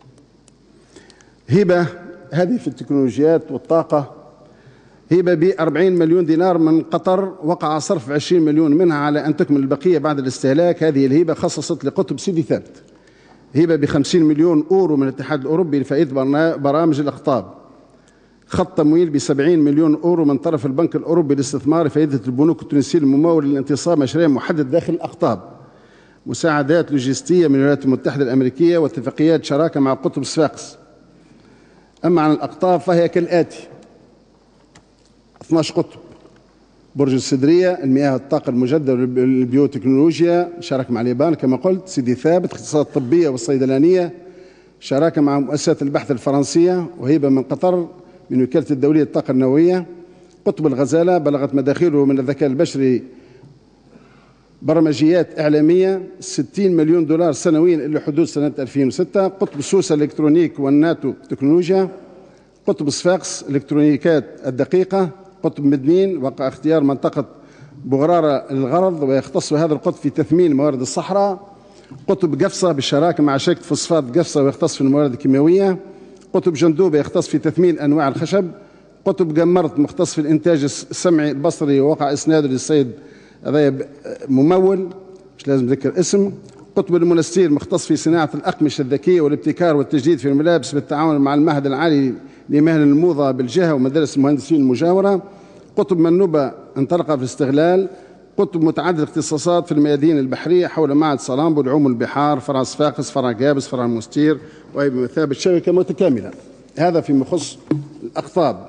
هبة هذه في التكنولوجيات والطاقة، هبة ب أربعين مليون دينار من قطر، وقع صرف عشرين مليون منها على أن تكمل البقية بعد الاستهلاك. هذه الهبة خصصت لقطب سيدي ثابت. هبة ب خمسين مليون أورو من الاتحاد الأوروبي لفائدة برامج الأقطاب. خط تمويل ب سبعين مليون أورو من طرف البنك الأوروبي للاستثمار لفائدة البنوك التونسية الممولة للانتصاب مشاريع محدد داخل الأقطاب. مساعدات لوجستية من الولايات المتحدة الأمريكية واتفاقيات شراكة مع قطب صفاقس. أما عن الأقطاب فهي كالآتي: اثني عشر قطب: برج السدرية المياه الطاقة المجددة والبيوتكنولوجيا شراكة مع اليابان كما قلت. سيدي ثابت اقتصاد الطبية والصيدلانية شراكة مع مؤسسات البحث الفرنسية، وهبة من قطر من وكالة الدولية للطاقة النووية. قطب الغزالة بلغت مداخيله من الذكاء البشري برمجيات إعلامية ستين مليون دولار سنويا إلى حدود سنة ألفين وستة. قطب سوسة الإلكترونيك والناتو تكنولوجيا. قطب صفاقس الإلكترونيكات الدقيقة. قطب مدنين وقع اختيار منطقة بغرارة للغرض، ويختص هذا القطب في تثمين موارد الصحراء. قطب قفصة بالشراكة مع شركة فوسفات قفصة ويختص في الموارد الكيميائية. قطب جندوبة يختص في تثمين أنواع الخشب. قطب قمرت مختص في الإنتاج السمعي البصري ووقع إسناده للسيد هذا ممول مش لازم ذكر اسم. قطب المنستير مختص في صناعة الأقمشة الذكية والابتكار والتجديد في الملابس بالتعاون مع المعهد العالي لمهن الموضة بالجهة ومدارس المهندسين المجاورة. قطب منوبة انطلق في الاستغلال. قطب متعدد الاختصاصات في الميادين البحرية حول معهد صلامبو لعوم البحار، فرع صفاقس، فرع جابس، فرع المستير، وهي بمثابة شبكة متكاملة. هذا فيما يخص الأقطاب.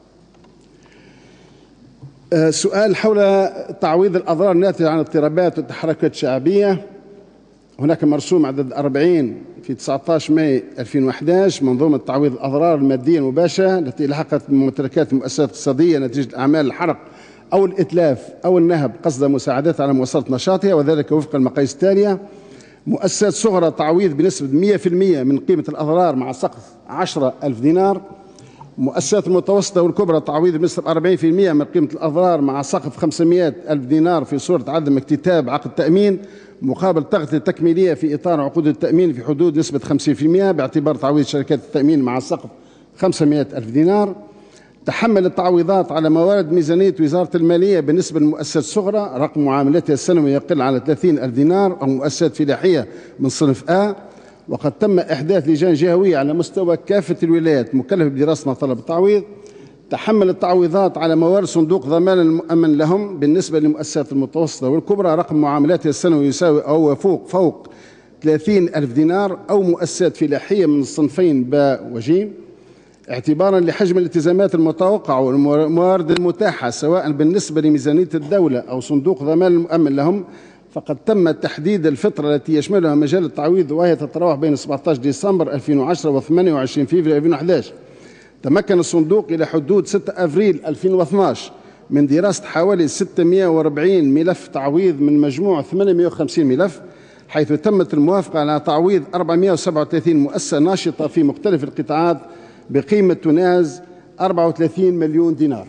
سؤال حول تعويض الأضرار الناتجة عن اضطرابات والتحركات الشعبية. هناك مرسوم عدد أربعين في تسعة عشر ماي ألفين وأحد عشر منظومة تعويض الأضرار المادية المباشرة التي لحقت بممتلكات المؤسسات الاقتصادية نتيجة أعمال الحرق أو الإتلاف أو النهب قصد مساعدتها على مواصلة نشاطها، وذلك وفق المقاييس التالية: مؤسسات صغرى تعويض بنسبة مئة بالمئة من قيمة الأضرار مع سقف عشرة ألف دينار. مؤسسات المتوسطة والكبرى تعويض بنسبة أربعين بالمئة من قيمة الأضرار مع سقف خمسمئة ألف دينار في صورة عدم اكتتاب عقد تأمين مقابل تغطية تكميلية في إطار عقود التأمين في حدود نسبة خمسين بالمئة باعتبار تعويض شركات التأمين مع سقف خمسمئة ألف دينار. تحمل التعويضات على موارد ميزانية وزارة المالية بالنسبة للمؤسسات الصغرى رقم معاملتها السنوي يقل على ثلاثين ألف دينار أو مؤسسات فلاحية من صنف آ. وقد تم إحداث لجان جهوية على مستوى كافة الولايات مكلفة بدراسة مطالب التعويض. تحمل التعويضات على موارد صندوق ضمان المؤمن لهم بالنسبة للمؤسسات المتوسطة والكبرى رقم معاملاتها السنوي يساوي أو يفوق فوق ثلاثين ألف دينار، أو مؤسسات فلاحية من الصنفين باء وجيم، اعتبارا لحجم الالتزامات المتوقعة والموارد المتاحة سواء بالنسبة لميزانية الدولة أو صندوق ضمان المؤمن لهم، فقد تم تحديد الفترة التي يشملها مجال التعويض، وهي تتراوح بين سبعة عشر ديسمبر ألفين وعشرة و ثمانية وعشرين فبراير ألفين وأحد عشر. تمكن الصندوق إلى حدود ستة أفريل ألفين واثني عشر من دراسة حوالي ستمائة وأربعين ملف تعويض من مجموع ثمانمائة وخمسين ملف، حيث تمت الموافقة على تعويض أربعمائة وسبعة وثلاثين مؤسسة ناشطة في مختلف القطاعات بقيمة تناهز أربعة وثلاثين مليون دينار.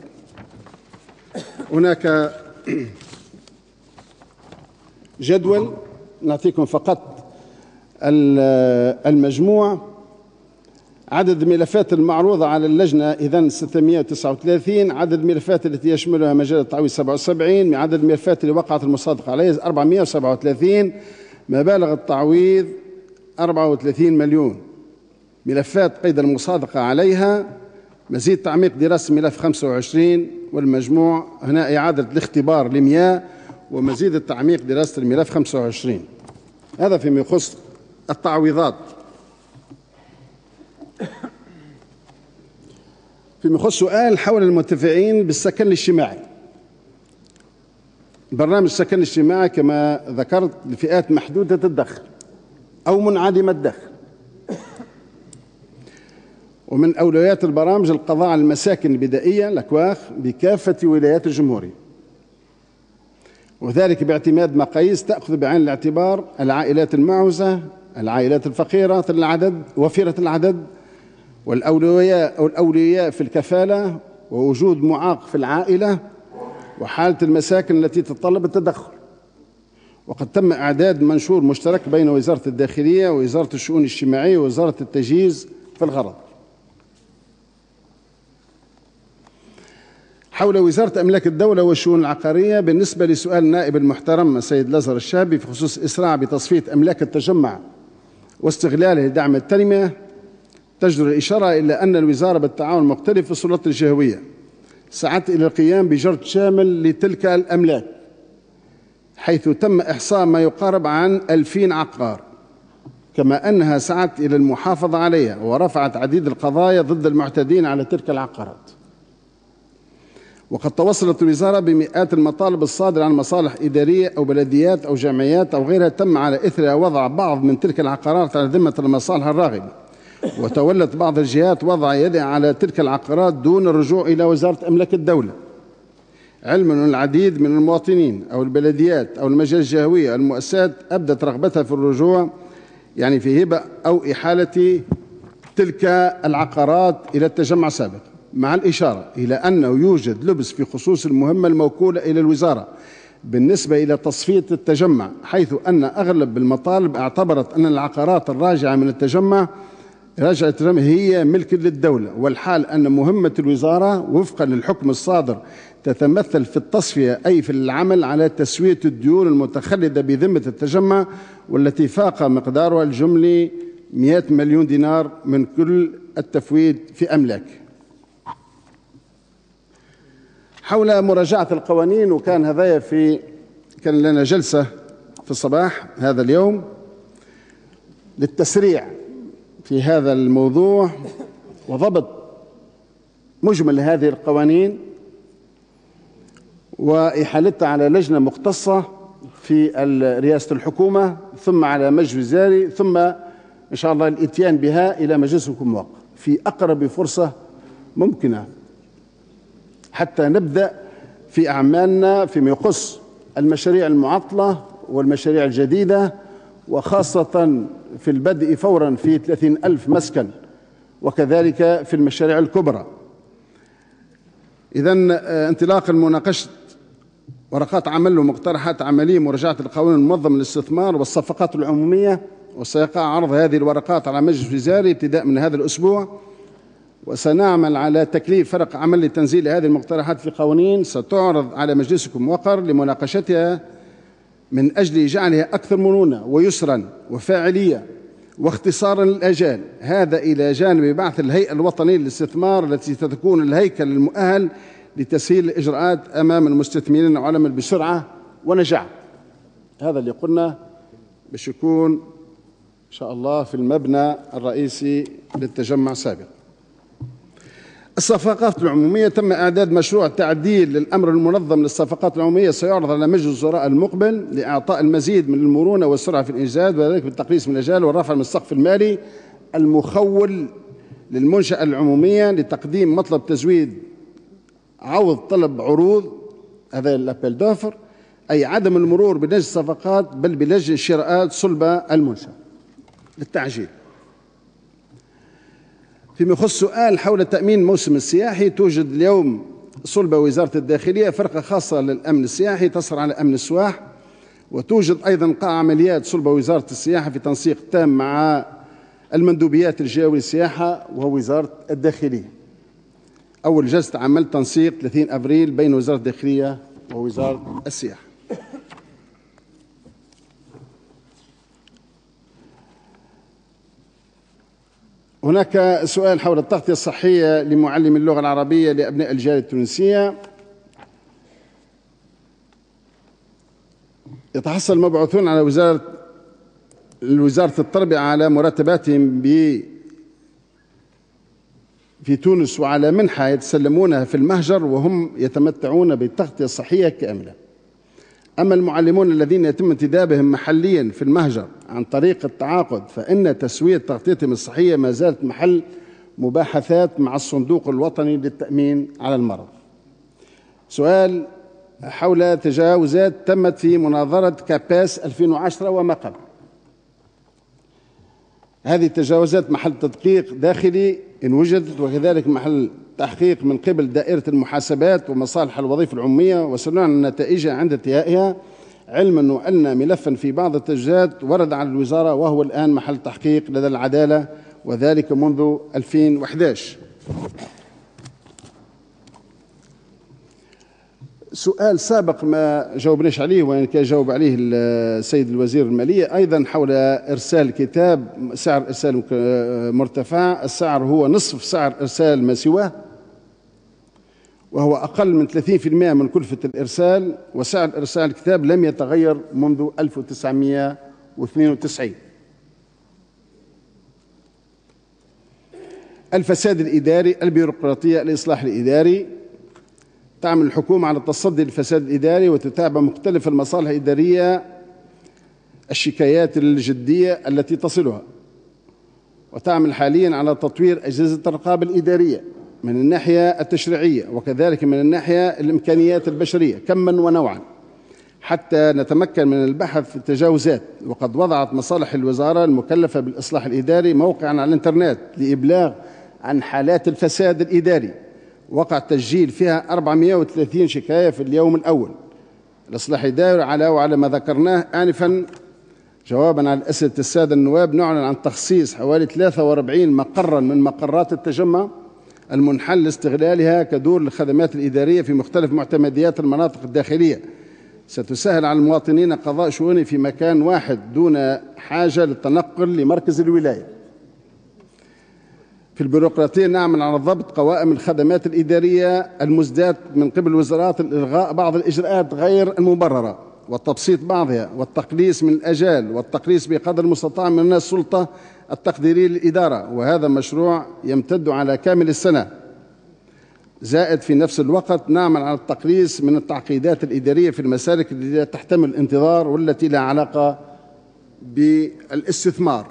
هناك جدول نعطيكم فقط المجموع. عدد الملفات المعروضة على اللجنة إذن ستمائة وتسعة وثلاثين، عدد الملفات التي يشملها مجال التعويض سبعة وسبعين، عدد الملفات اللي وقعت المصادقة عليها أربعمائة وسبعة وثلاثين، مبالغ التعويض أربعة وثلاثين مليون، ملفات قيد المصادقة عليها مزيد تعميق دراسة ملف خمسة وعشرين، والمجموع هنا إعادة الاختبار لمياه ومزيد التعميق دراسة الملف خمسة وعشرين. هذا فيما يخص التعويضات. فيما يخص سؤال حول المنتفعين بالسكن الاجتماعي. برنامج السكن الاجتماعي كما ذكرت لفئات محدودة الدخل أو منعدمة الدخل، ومن أولويات البرامج القضاء على المساكن البدائية الأكواخ بكافة ولايات الجمهورية، وذلك باعتماد مقاييس تأخذ بعين الاعتبار العائلات المعوزة، العائلات الفقيرة العدد وفيرة العدد، والأولوياء أو الأولوياء في الكفالة، ووجود معاق في العائلة، وحالة المساكن التي تتطلب التدخل. وقد تم إعداد منشور مشترك بين وزارة الداخلية ووزارة الشؤون الاجتماعية ووزارة التجهيز في الغرض. حول وزارة أملاك الدولة والشؤون العقارية، بالنسبة لسؤال النائب المحترم السيد الأزهر الشابي في خصوص إسراع بتصفية أملاك التجمع واستغلاله لدعم التنمية، تجدر الإشارة إلى أن الوزارة بالتعاون مختلف السلطات الجهوية سعت إلى القيام بجرد شامل لتلك الأملاك، حيث تم إحصاء ما يقارب عن ألفين عقار، كما أنها سعت إلى المحافظة عليها ورفعت عديد القضايا ضد المعتدين على تلك العقارات. وقد توصلت الوزارة بمئات المطالب الصادرة عن مصالح إدارية أو بلديات أو جمعيات أو غيرها تم على إثرها وضع بعض من تلك العقارات على ذمة المصالح الراغبة، وتولت بعض الجهات وضع يدها على تلك العقارات دون الرجوع إلى وزارة أملاك الدولة، علما أن العديد من المواطنين أو البلديات أو المجالس الجهوية أو المؤسسات أبدت رغبتها في الرجوع يعني في هبة أو إحالة تلك العقارات إلى التجمع السابق، مع الإشارة إلى أنه يوجد لبس في خصوص المهمة الموكولة إلى الوزارة بالنسبة إلى تصفية التجمع، حيث أن أغلب المطالب اعتبرت أن العقارات الراجعة من التجمع راجعة التجمع هي ملك للدولة، والحال أن مهمة الوزارة وفقا للحكم الصادر تتمثل في التصفية، أي في العمل على تسوية الديون المتخلدة بذمة التجمع، والتي فاق مقدارها الجملي مئة مليون دينار من كل التفويض في أملاك. حول مراجعة القوانين، وكان هذا في كان لنا جلسة في الصباح هذا اليوم للتسريع في هذا الموضوع وضبط مجمل هذه القوانين وإحالتها على لجنة مختصة في رئاسة الحكومة، ثم على مجلس وزاري، ثم إن شاء الله الإتيان بها إلى مجلسكم الموقر في أقرب فرصة ممكنة، حتى نبدأ في أعمالنا فيما يخص المشاريع المعطلة والمشاريع الجديدة، وخاصة في البدء فورا في ثلاثين ألف مسكن، وكذلك في المشاريع الكبرى. إذن انطلاقا مناقشة ورقات عمل ومقترحات عملية مراجعة القوانين المنظمة للاستثمار والصفقات العمومية، وسيقع عرض هذه الورقات على مجلس وزاري ابتداء من هذا الأسبوع، وسنعمل على تكليف فرق عمل لتنزيل هذه المقترحات في قوانين ستعرض على مجلسكم وقر لمناقشتها من أجل جعلها أكثر مرونة ويسرا وفاعلية واختصارا للأجال، هذا إلى جانب بعث الهيئة الوطنية للاستثمار التي ستكون الهيكل المؤهل لتسهيل الإجراءات أمام المستثمرين العلماء بسرعة ونجاح. هذا اللي قلنا باش يكون إن شاء الله في المبنى الرئيسي للتجمع سابقا. الصفقات العمومية، تم إعداد مشروع تعديل للأمر المنظم للصفقات العمومية سيعرض على مجلس الوزراء المقبل لإعطاء المزيد من المرونة والسرعة في الإنجاز، وذلك بالتقليص من الأجال والرفع من السقف المالي المخول للمنشأة العمومية لتقديم مطلب تزويد عوض طلب عروض، هذا الأبيل دوفر، أي عدم المرور بلجنة الصفقات بل بلجنة الشراءات صلب المنشأة للتعجيل. فيما يخص سؤال حول التأمين الموسم السياحي، توجد اليوم صلب وزارة الداخلية فرقة خاصة للأمن السياحي تصر على أمن السواح، وتوجد أيضا قاع عمليات صلب وزارة السياحة في تنسيق تام مع المندوبيات الجهوية للسياحة ووزارة الداخلية. أول جلسة عمل تنسيق ثلاثين أبريل بين وزارة الداخلية ووزارة السياحة. هناك سؤال حول التغطية الصحية لمعلم اللغة العربية لأبناء الجالية التونسية. يتحصل المبعوثون على وزارة وزارة التربية على مرتباتهم ب في تونس وعلى منحة يتسلمونها في المهجر وهم يتمتعون بالتغطية الصحية كاملة. أما المعلمون الذين يتم انتدابهم محليا في المهجر عن طريق التعاقد فإن تسوية تغطيتهم الصحية ما زالت محل مباحثات مع الصندوق الوطني للتأمين على المرض. سؤال حول تجاوزات تمت في مناظرة كاباس ألفين وعشرة وما قبل. هذه التجاوزات محل تدقيق داخلي إن وجدت، وكذلك محل تحقيق من قبل دائرة المحاسبات ومصالح الوظيفة العمومية، وسنعلن نتائجها عند انتهائها، علما أن ملفا في بعض التجاوزات ورد على الوزارة وهو الآن محل تحقيق لدى العدالة، وذلك منذ ألفين وأحد عشر. سؤال سابق ما جاوبناش عليه وإن كان جاوب عليه السيد الوزير المالية أيضا حول إرسال كتاب، سعر إرسال مرتفع، السعر هو نصف سعر إرسال ما سواه، وهو أقل من ثلاثين بالمئة من كلفة الإرسال، وسعر إرسال الكتاب لم يتغير منذ ألف وتسعمئة واثنين وتسعين. الفساد الإداري، البيروقراطية، الإصلاح الإداري. تعمل الحكومة على التصدي للفساد الإداري وتتابع مختلف المصالح الإدارية الشكايات الجدية التي تصلها، وتعمل حاليا على تطوير أجهزة الرقابة الإدارية من الناحية التشريعية وكذلك من الناحية الإمكانيات البشرية كما ونوعا حتى نتمكن من البحث في التجاوزات. وقد وضعت مصالح الوزارة المكلفة بالإصلاح الإداري موقعا على الإنترنت لإبلاغ عن حالات الفساد الإداري، وقع تسجيل فيها أربعمئة وثلاثين شكاية في اليوم الأول. الإصلاح الإداري على وعلى ما ذكرناه آنفا جوابا على أسئلة السادة النواب، نعلن عن تخصيص حوالي ثلاثة وأربعين مقرا من مقرات التجمع المنحل لاستغلالها كدور للخدمات الإدارية في مختلف معتمديات المناطق الداخلية، ستسهل على المواطنين قضاء شؤونهم في مكان واحد دون حاجة للتنقل لمركز الولاية. في البيروقراطية نعمل على ضبط قوائم الخدمات الإدارية المزدات من قبل الوزارات لإلغاء بعض الإجراءات غير المبررة وتبسيط بعضها والتقليص من الأجال والتقليص بقدر المستطاع من السلطة التقديرية للإدارة، وهذا مشروع يمتد على كامل السنة. زائد في نفس الوقت نعمل على التقليص من التعقيدات الإدارية في المسالك التي تحتمل الانتظار والتي لا علاقة بالاستثمار.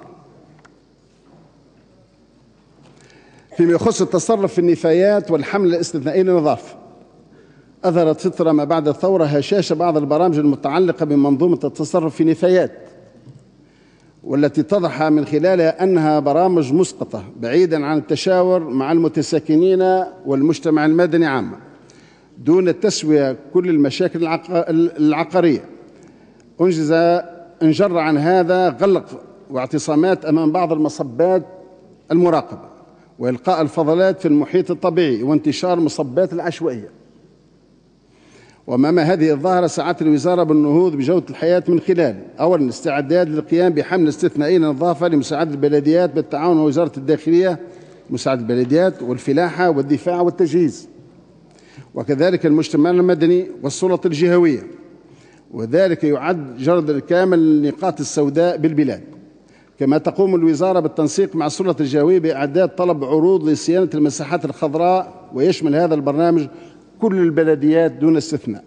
فيما يخص التصرف في النفايات والحملة الاستثنائية للنظافة، أظهرت فترة ما بعد الثورة هشاشة بعض البرامج المتعلقة بمنظومة التصرف في النفايات، والتي اتضح من خلالها أنها برامج مسقطة بعيدا عن التشاور مع المتساكنين والمجتمع المدني عامة دون تسوية كل المشاكل العقارية. أنجز انجر عن هذا غلق واعتصامات أمام بعض المصبات المراقبة وإلقاء الفضلات في المحيط الطبيعي وانتشار مصبات العشوائية. وأمام هذه الظاهرة سعت الوزارة بالنهوض بجودة الحياة من خلال أولا الاستعداد للقيام بحملة استثنائية للنظافة لمساعدة البلديات بالتعاون مع وزارة الداخلية، مساعدة البلديات والفلاحة والدفاع والتجهيز، وكذلك المجتمع المدني والسلطة الجهوية، وذلك يعد جرد كامل للنقاط السوداء بالبلاد. كما تقوم الوزارة بالتنسيق مع السلطة الجهوية بإعداد طلب عروض لصيانة المساحات الخضراء، ويشمل هذا البرنامج كل البلديات دون استثناء.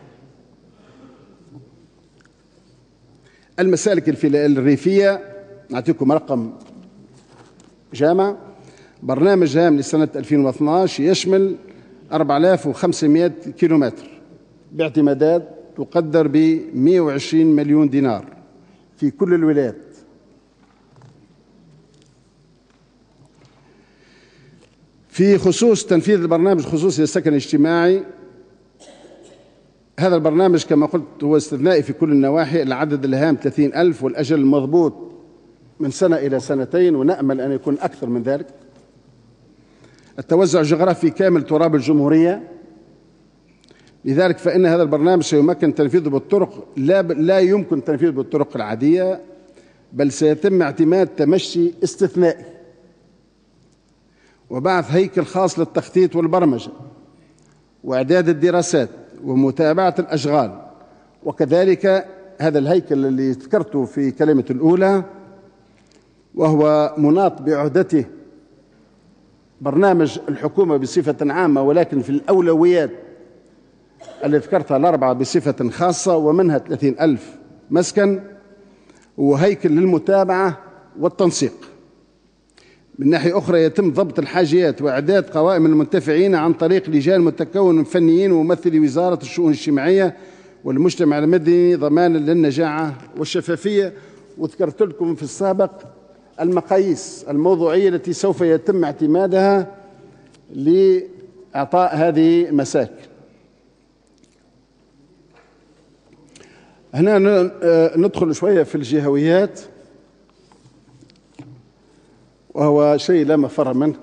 المسالك الريفية نعطيكم رقم جامع، برنامج هام لسنة ألفين واثني عشر يشمل أربعة آلاف وخمسمائة كيلومتر باعتمادات تقدر ب مئة وعشرين مليون دينار في كل الولايات. في خصوص تنفيذ البرنامج خصوصي للسكن الاجتماعي، هذا البرنامج كما قلت هو استثنائي في كل النواحي، العدد الهام ثلاثين ألف والأجل المضبوط من سنة إلى سنتين، ونأمل أن يكون أكثر من ذلك. التوزع الجغرافي كامل تراب الجمهورية، لذلك فإن هذا البرنامج سيمكن تنفيذه بالطرق لا, لا يمكن تنفيذه بالطرق العادية، بل سيتم اعتماد تمشي استثنائي وبعث هيكل خاص للتخطيط والبرمجة وإعداد الدراسات ومتابعة الأشغال. وكذلك هذا الهيكل اللي ذكرته في كلمة الأولى وهو مناط بعهدته برنامج الحكومة بصفة عامة، ولكن في الأولويات اللي ذكرتها الأربعة بصفة خاصة، ومنها ثلاثين ألف مسكن، وهيكل للمتابعة والتنسيق. من ناحية أخرى يتم ضبط الحاجيات وإعداد قوائم المنتفعين عن طريق لجان متكون من فنيين وممثلي وزارة الشؤون الاجتماعية والمجتمع المدني ضمانا للنجاعة والشفافية. وذكرت لكم في السابق المقاييس الموضوعية التي سوف يتم اعتمادها لإعطاء هذه المساكن. هنا ندخل شوية في الجهويات، وهو شيء لا مفر منه.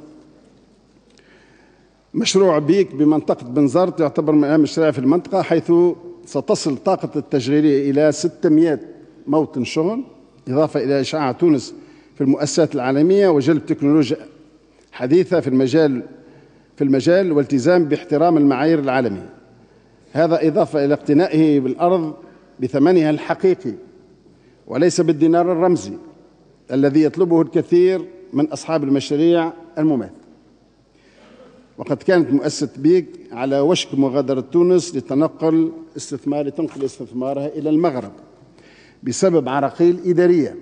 مشروع بيك بمنطقة بنزرت يعتبر من أهم المشاريع في المنطقة، حيث ستصل طاقة التشغيلية إلى ستمائة موطن شغل، إضافة إلى إشعاع تونس في المؤسسات العالمية وجلب تكنولوجيا حديثة في المجال في المجال والتزام باحترام المعايير العالمية. هذا إضافة إلى اقتنائه بالأرض بثمنها الحقيقي وليس بالدينار الرمزي الذي يطلبه الكثير من أصحاب المشاريع المماثلة. وقد كانت مؤسسة بيك على وشك مغادرة تونس لتنقل استثمار لتنقل استثمارها إلى المغرب بسبب عراقيل إدارية.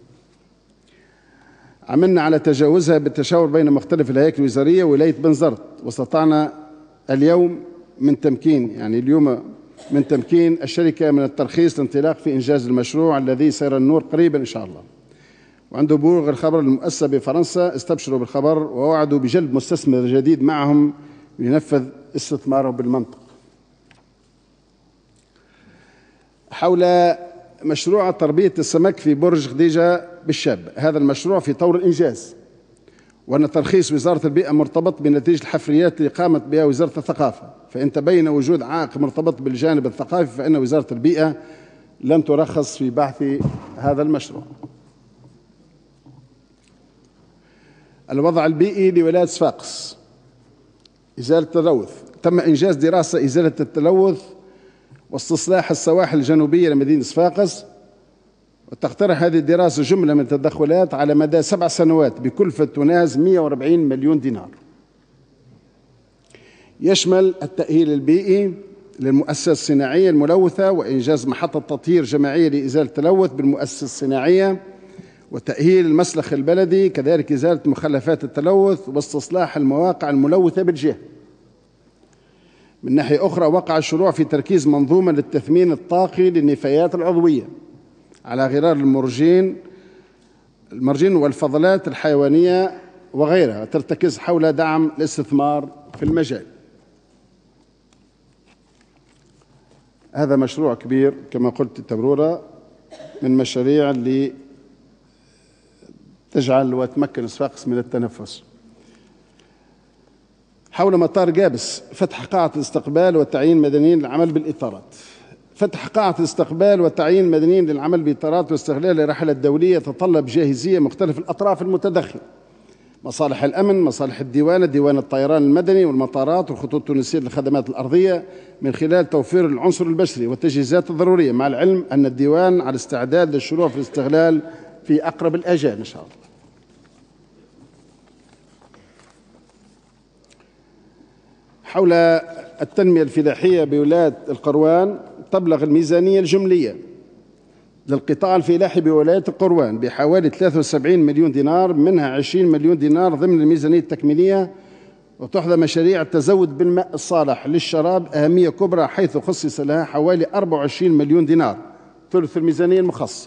عملنا على تجاوزها بالتشاور بين مختلف الهياكل الوزارية وولاية بنزرت، واستطعنا اليوم من تمكين يعني اليوم من تمكين الشركة من الترخيص للانطلاق في إنجاز المشروع الذي سيرى النور قريبا إن شاء الله. وعند بلوغ الخبر المؤسسة بفرنسا استبشروا بالخبر ووعدوا بجلب مستثمر جديد معهم لينفذ استثماره بالمنطقة. حول مشروع تربية السمك في برج خديجة بالشاب، هذا المشروع في طور الإنجاز، وأن ترخيص وزارة البيئة مرتبط بنتيجة الحفريات اللي قامت بها وزارة الثقافة، فإن تبين وجود عائق مرتبط بالجانب الثقافي فإن وزارة البيئة لن ترخص في بحث هذا المشروع. الوضع البيئي لولاية صفاقس، إزالة التلوث. تم إنجاز دراسة إزالة التلوث واستصلاح السواحل الجنوبية لمدينة صفاقس، وتقترح هذه الدراسة جملة من التدخلات على مدى سبع سنوات بكلفة تناهز مئة وأربعين مليون دينار. يشمل التأهيل البيئي للمؤسسة الصناعية الملوثة وإنجاز محطة تطهير جماعية لإزالة التلوث بالمؤسسة الصناعية، وتأهيل المسلخ البلدي، كذلك إزالة مخلفات التلوث واستصلاح المواقع الملوثة بالجهة. من ناحية أخرى وقع الشروع في تركيز منظومة للتثمين الطاقي للنفايات العضوية على غرار المرجين المرجين والفضلات الحيوانية وغيرها، ترتكز حول دعم الاستثمار في المجال. هذا مشروع كبير كما قلت التبرورة، من مشاريع اللي تجعل وتمكن صفاقس من التنفس. حول مطار قابس فتح قاعة الاستقبال وتعيين مدنيين للعمل بالإطارات. فتح قاعة الاستقبال وتعيين مدنيين للعمل بإطارات واستغلال الرحلة الدولية يتطلب جاهزية مختلف الأطراف المتدخلة: مصالح الأمن، مصالح الديوان، ديوان الطيران المدني والمطارات والخطوط التونسية للخدمات الأرضية، من خلال توفير العنصر البشري والتجهيزات الضرورية، مع العلم أن الديوان على استعداد للشروع في الاستغلال في أقرب الآجال إن شاء الله. حول التنمية الفلاحية بولاية القروان، تبلغ الميزانية الجملية للقطاع الفلاحي بولاية القروان بحوالي ثلاثة وسبعين مليون دينار، منها عشرين مليون دينار ضمن الميزانية التكميلية، وتحظى مشاريع التزود بالماء الصالح للشراب أهمية كبرى، حيث خصص لها حوالي أربعة وعشرين مليون دينار، ثلث الميزانية المخصصة.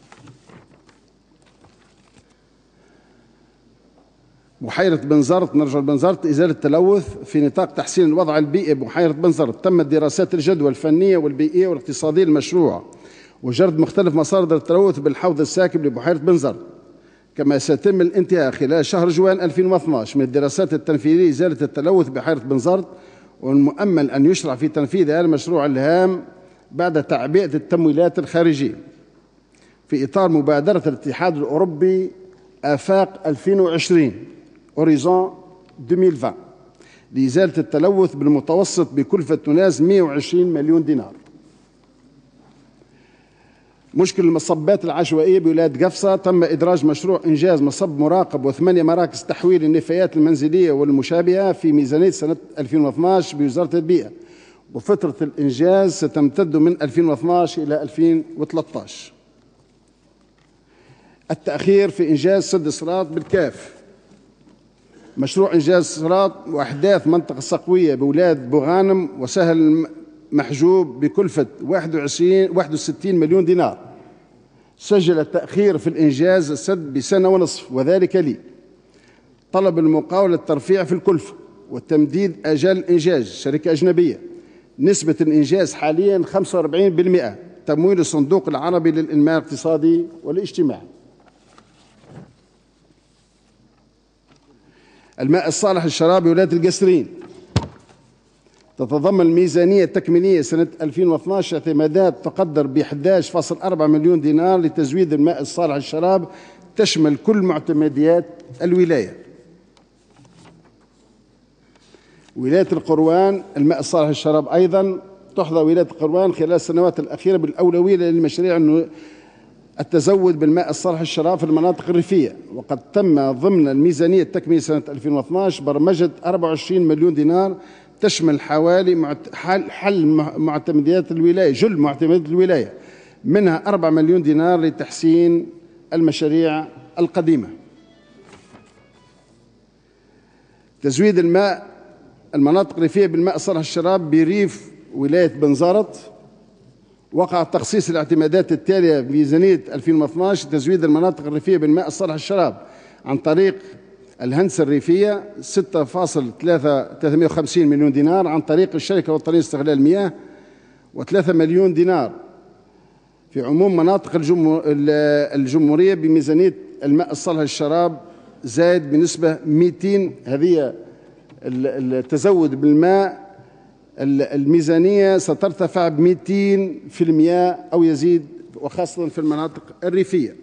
بحيرة بنزرت، نرجع لبنزرت، إزالة التلوث في نطاق تحسين الوضع البيئي ببحيرة بنزرت. تمت دراسات الجدوى الفنية والبيئية والاقتصادية للمشروع وجرد مختلف مصادر التلوث بالحوض الساكب لبحيرة بنزرت. كما سيتم الانتهاء خلال شهر جوان ألفين واثني عشر من الدراسات التنفيذية لإزالة التلوث ببحيرة بنزرت، والمؤمل أن يشرع في تنفيذ هذا المشروع الهام بعد تعبئة التمويلات الخارجية في إطار مبادرة الاتحاد الأوروبي آفاق ألفين وعشرين أوريزون ألفين وعشرين لإزالة التلوث بالمتوسط بكلفة تناس مئة وعشرين مليون دينار. مشكل المصبات العشوائية بولاية قفصة، تم إدراج مشروع إنجاز مصب مراقب وثمانية مراكز تحويل النفايات المنزلية والمشابهة في ميزانية سنة ألفين واثني عشر بوزارة البيئة، وفترة الإنجاز ستمتد من ألفين واثني عشر إلى ألفين وثلاثة عشر. التأخير في إنجاز سد صراط بالكاف، مشروع إنجاز صراط وأحداث منطقة صقوية بولاية بوغانم وسهل محجوب بكلفة واحد وستين مليون دينار. سجل التأخير في الإنجاز السد بسنة ونصف، وذلك لي طلب المقاولة الترفيع في الكلفة وتمديد آجال الإنجاز شركة أجنبية. نسبة الإنجاز حاليا خمسة وأربعين بالمئة، تمويل الصندوق العربي للإنماء الاقتصادي والاجتماعي. الماء الصالح للشراب بولاية القصرين، تتضمن الميزانية التكميلية سنة ألفين واثني عشر اعتمادات تقدر ب أحد عشر فاصلة أربعة مليون دينار لتزويد الماء الصالح للشراب، تشمل كل معتمديات الولاية. ولاية القروان، الماء الصالح للشراب أيضا تحظى ولاية القروان خلال السنوات الأخيرة بالأولوية للمشاريع التزود بالماء الصالح للشراب في المناطق الريفية، وقد تم ضمن الميزانية التكميلية سنة ألفين واثني عشر برمجة أربعة وعشرين مليون دينار تشمل حوالي حل, حل معتمديات الولاية، جل معتمديات الولاية، منها أربعة مليون دينار لتحسين المشاريع القديمة. تزويد الماء المناطق الريفية بالماء الصالح للشراب بريف ولاية بنزرت، وقع تخصيص الاعتمادات التالية بميزانية ألفين واثني عشر تزويد المناطق الريفية بالماء الصالح للشراب عن طريق الهندسة الريفية ستة فاصلة ثلاثمئة وخمسين مليون دينار، عن طريق الشركة الوطنية لاستغلال المياه وثلاثة مليون دينار في عموم مناطق الجمهورية بميزانية الماء الصالح للشراب زائد بنسبة مئتين. هذه التزود بالماء الميزانية سترتفع ب مئتين بالمئة أو يزيد، وخاصة في المناطق الريفية.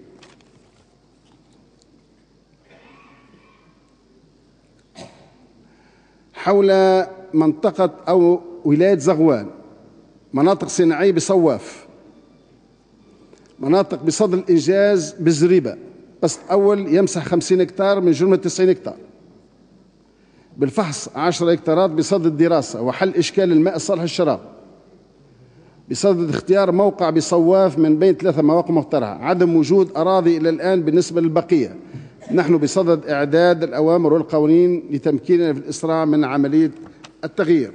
حول منطقة أو ولاية زغوان، مناطق صناعية بصواف، مناطق بصدد الإنجاز بزريبة، قسط أول يمسح خمسين هكتار من جملة تسعين هكتار، بالفحص عشرة هكتارات بصدد الدراسة وحل إشكال الماء الصالح للشراب، بصدد اختيار موقع بصواف من بين ثلاثة مواقع مقترحة، عدم وجود أراضي إلى الآن بالنسبة للبقية. نحن بصدد إعداد الأوامر والقوانين لتمكيننا في الإسراع من عملية التغيير.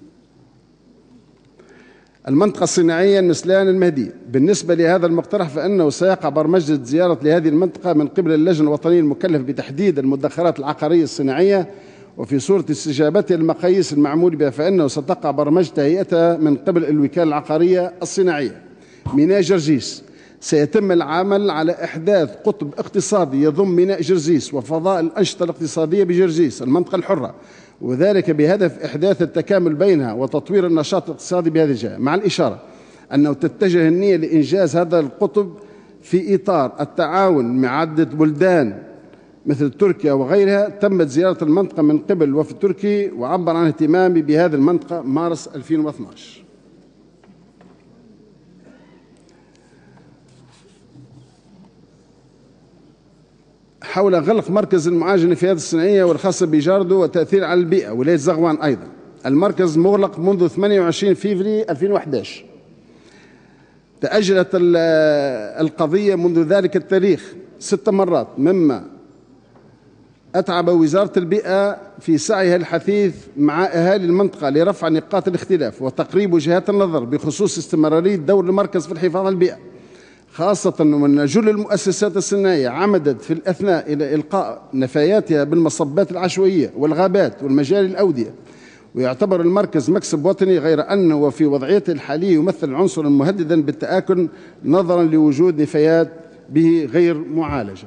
المنطقة الصناعية المسلان المهدي، بالنسبة لهذا المقترح فإنه سيقع برمجة زيارة لهذه المنطقة من قبل اللجنة الوطنية المكلفة بتحديد المدخرات العقارية الصناعية، وفي صورة استجابتها للمقاييس المعمول بها فإنه ستقع برمجة هيئتها من قبل الوكالة العقارية الصناعية ميناء جرجيس. سيتم العمل على إحداث قطب اقتصادي يضم ميناء جرجيس وفضاء الأنشطة الاقتصادية بجرجيس المنطقة الحرة، وذلك بهدف إحداث التكامل بينها وتطوير النشاط الاقتصادي بهذه الجهة، مع الإشارة أنه تتجه النية لإنجاز هذا القطب في إطار التعاون مع عدة بلدان مثل تركيا وغيرها. تمت زيارة المنطقة من قبل الوفد التركي وعبر عن اهتمامه بهذه المنطقة مارس ألفين واثني عشر. حول غلق مركز المعالجة النفايات الصناعية والخاصة بجاردو وتأثير على البيئة ولاية زغوان أيضا. المركز مغلق منذ ثمانية وعشرين فبراير ألفين وأحد عشر. تأجلت القضية منذ ذلك التاريخ ست مرات، مما أتعب وزارة البيئة في سعيها الحثيث مع أهالي المنطقة لرفع نقاط الاختلاف وتقريب وجهات النظر بخصوص استمرارية دور المركز في الحفاظ على البيئة، خاصة أن جل المؤسسات الصناعية عمدت في الأثناء إلى إلقاء نفاياتها بالمصبات العشوائية والغابات والمجاري الأودية. ويعتبر المركز مكسب وطني، غير أنه وفي وضعيته الحالية يمثل عنصرا مهددا بالتآكل نظرا لوجود نفايات به غير معالجة.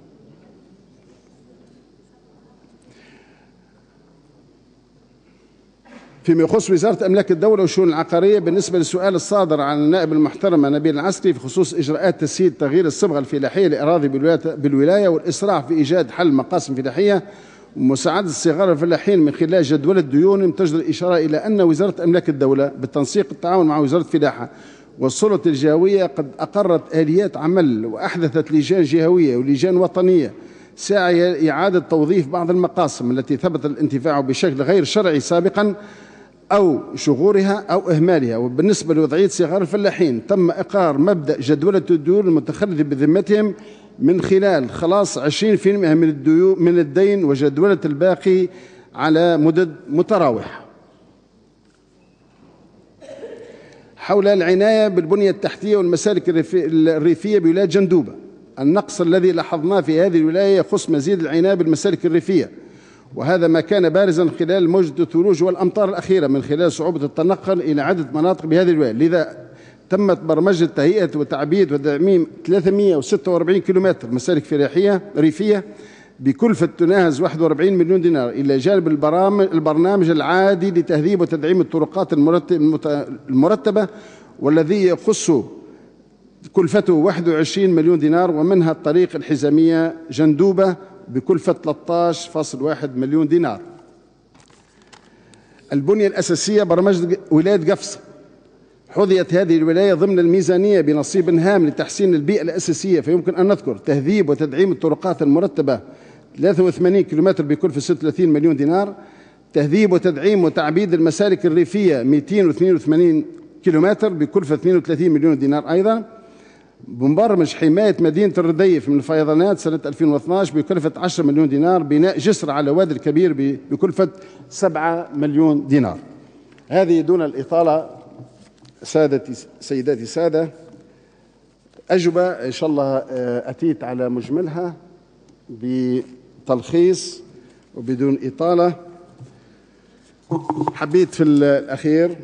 فيما يخص وزارة أملاك الدولة والشؤون العقارية، بالنسبة للسؤال الصادر عن النائب المحترم نبيل العسكري في خصوص إجراءات تسهيل تغيير الصبغة الفلاحية لأراضي بالولاية والإسراع في إيجاد حل مقاسم فلاحية ومساعدة الصغار الفلاحين من خلال جدولة ديونهم، تجدر الإشارة إلى أن وزارة أملاك الدولة بالتنسيق التعاون مع وزارة الفلاحة والسلطة الجهوية قد أقرت آليات عمل وأحدثت لجان جهوية ولجان وطنية ساعية لإعادة توظيف بعض المقاسم التي ثبت الانتفاع بشكل غير شرعي سابقا أو شغورها أو إهمالها. وبالنسبة لوضعية صغار الفلاحين تم إقرار مبدأ جدولة الديون المتخلفة بذمتهم من خلال خلاص عشرين بالمئة من الديون من الدين وجدولة الباقي على مدد متراوحة. حول العناية بالبنية التحتية والمسالك الريفية بولاية جندوبة، النقص الذي لاحظناه في هذه الولاية يخص مزيد العناية بالمسالك الريفية، وهذا ما كان بارزا خلال موجة الثلوج والأمطار الأخيرة من خلال صعوبة التنقل إلى عدة مناطق بهذه الولاية. لذا تمت برمجة تهيئة وتعبيد وتعميم ثلاثمئة وستة وأربعين كيلومتر مسالك فلاحية ريفية بكلفة تناهز واحد وأربعين مليون دينار، إلى جانب البرنامج العادي لتهذيب وتدعيم الطرقات المرتبة والذي يخص كلفته واحد وعشرين مليون دينار، ومنها الطريق الحزامية جندوبة بكلفة ثلاثة عشر فاصلة واحد مليون دينار. البنية الأساسية برمجة ولاية قفص، حظيت هذه الولاية ضمن الميزانية بنصيب هام لتحسين البيئة الأساسية، فيمكن أن نذكر تهذيب وتدعيم الطرقات المرتبة ثلاثة وثمانين كيلومتر بكلفة ستة وثلاثين مليون دينار، تهذيب وتدعيم وتعبيد المسالك الريفية مئتين واثنين وثمانين كيلومتر بكلفة اثنين وثلاثين مليون دينار أيضا، بمبرمج حماية مدينة الرديف من الفيضانات سنة ألفين واثني عشر بكلفة عشرة مليون دينار، بناء جسر على وادي الكبير بكلفة سبعة مليون دينار. هذه دون الإطالة سادتي سيداتي سادة أجوبة إن شاء الله أتيت على مجملها بتلخيص وبدون إطالة. حبيت في الأخير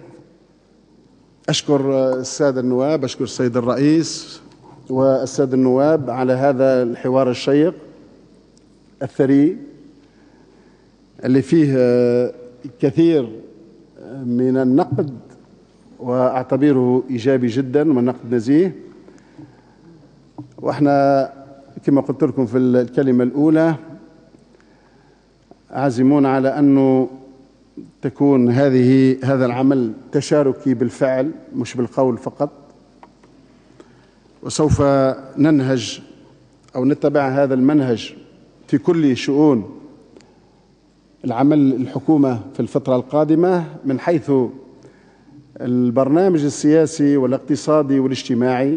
أشكر السادة النواب، أشكر السيد الرئيس والسادة النواب على هذا الحوار الشيق الثري اللي فيه كثير من النقد وأعتبره إيجابي جدا ونقد نزيه. وإحنا كما قلت لكم في الكلمة الأولى عازمون على أنه تكون هذه هذا العمل تشاركي بالفعل مش بالقول فقط، وسوف ننهج أو نتبع هذا المنهج في كل شؤون العمل الحكومة في الفترة القادمة، من حيث البرنامج السياسي والاقتصادي والاجتماعي.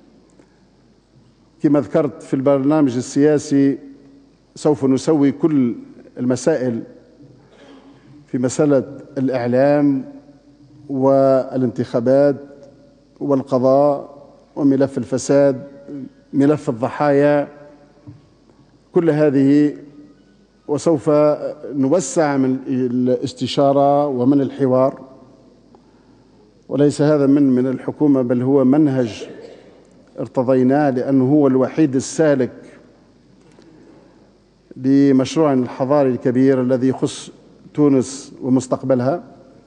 كما ذكرت في البرنامج السياسي سوف نسوي كل المسائل في مسألة الإعلام والانتخابات والقضاء وملف الفساد، ملف الضحايا، كل هذه، وسوف نوسع من الاستشارة ومن الحوار. وليس هذا من من الحكومة، بل هو منهج ارتضيناه لأنه هو الوحيد السالك لمشروع الحضاري الكبير الذي يخص تونس ومستقبلها.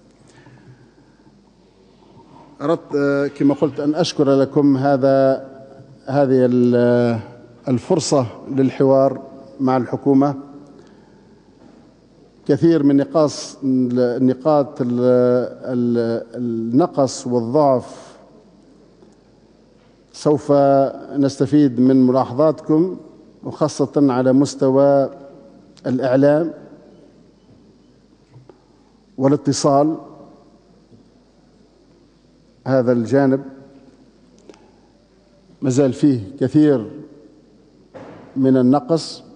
أردت كما قلت أن أشكر لكم هذا هذه الفرصة للحوار مع الحكومة. كثير من نقاط نقاط النقص والضعف سوف نستفيد من ملاحظاتكم، وخاصة على مستوى الإعلام والاتصال. هذا الجانب مازال فيه كثير من النقص.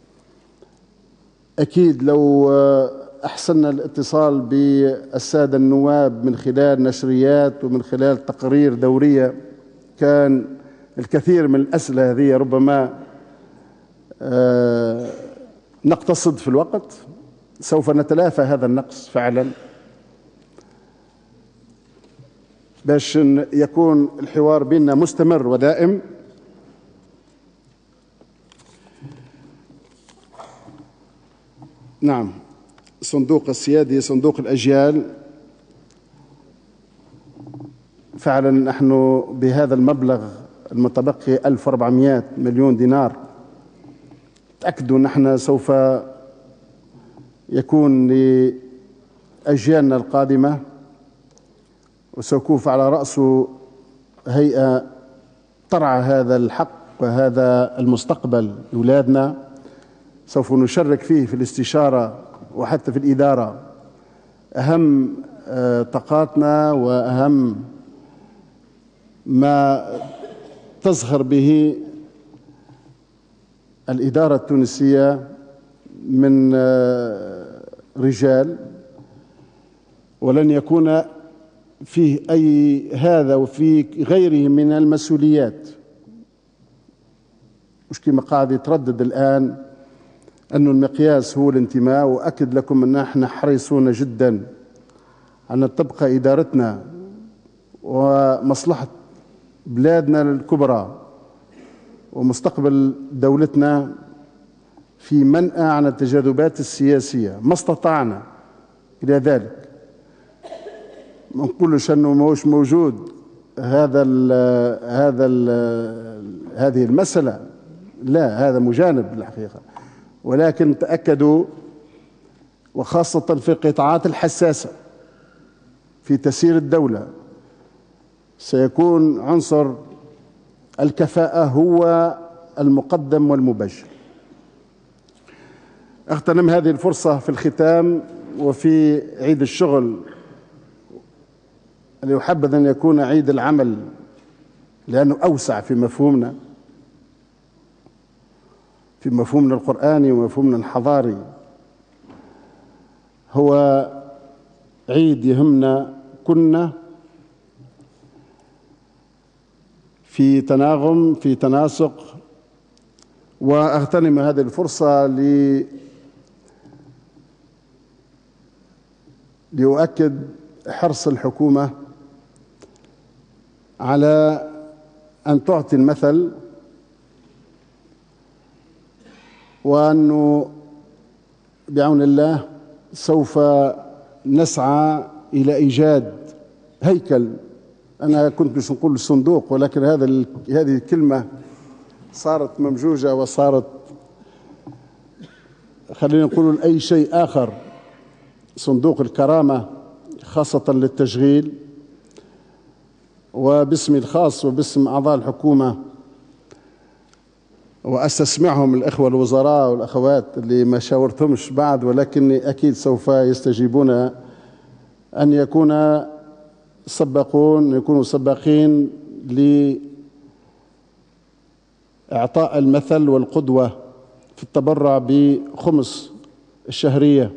أكيد لو أحسننا الاتصال بالسادة النواب من خلال نشريات ومن خلال تقارير دورية، كان الكثير من الأسئلة هذه ربما نقتصد في الوقت. سوف نتلافى هذا النقص فعلا باش يكون الحوار بيننا مستمر ودائم. نعم، صندوق السيادي صندوق الأجيال، فعلا نحن بهذا المبلغ المتبقي ألف وأربعمائة مليون دينار تأكدوا نحن سوف يكون لأجيالنا القادمة، وسوف على رأسه هيئة ترعى هذا الحق وهذا المستقبل لأولادنا. سوف نشارك فيه في الاستشارة وحتى في الإدارة أهم طاقاتنا وأهم ما تزخر به الإدارة التونسية من رجال، ولن يكون فيه أي هذا وفي غيره من المسؤوليات. مش كما قاعد يتردد الآن أن المقياس هو الانتماء، وأكد لكم أن احنا حريصون جدا أن تبقى إدارتنا ومصلحة بلادنا الكبرى ومستقبل دولتنا في منأى عن التجاذبات السياسية ما استطعنا إلى ذلك. ما نقولش أنه ماهوش موجود هذا ال هذا ال هذه المسألة، لا، هذا مجانب الحقيقة، ولكن تأكدوا وخاصة في القطاعات الحساسة في تسيير الدولة سيكون عنصر الكفاءة هو المقدم والمباشر. أغتنم هذه الفرصة في الختام وفي عيد الشغل اللي أحبذ أن يكون عيد العمل، لأنه أوسع في مفهومنا في مفهومنا القرآني ومفهومنا الحضاري. هو عيد يهمنا كنا في تناغم في تناسق. وأغتنم هذه الفرصة ل لأؤكد حرص الحكومة على أن تعطي المثل، وأنه بعون الله سوف نسعى إلى إيجاد هيكل. أنا كنت مش نقول الصندوق، ولكن هذا هذه الكلمة صارت ممجوجة وصارت خلينا نقول أي شيء آخر. صندوق الكرامة خاصة للتشغيل، وباسمي الخاص وباسم أعضاء الحكومة، وأستسمعهم الإخوة الوزراء والأخوات اللي ما شاورتهمش بعد، ولكن أكيد سوف يستجيبون، أن يكون سبقون يكونوا سباقين لإعطاء المثل والقدوة في التبرع بخمس الشهرية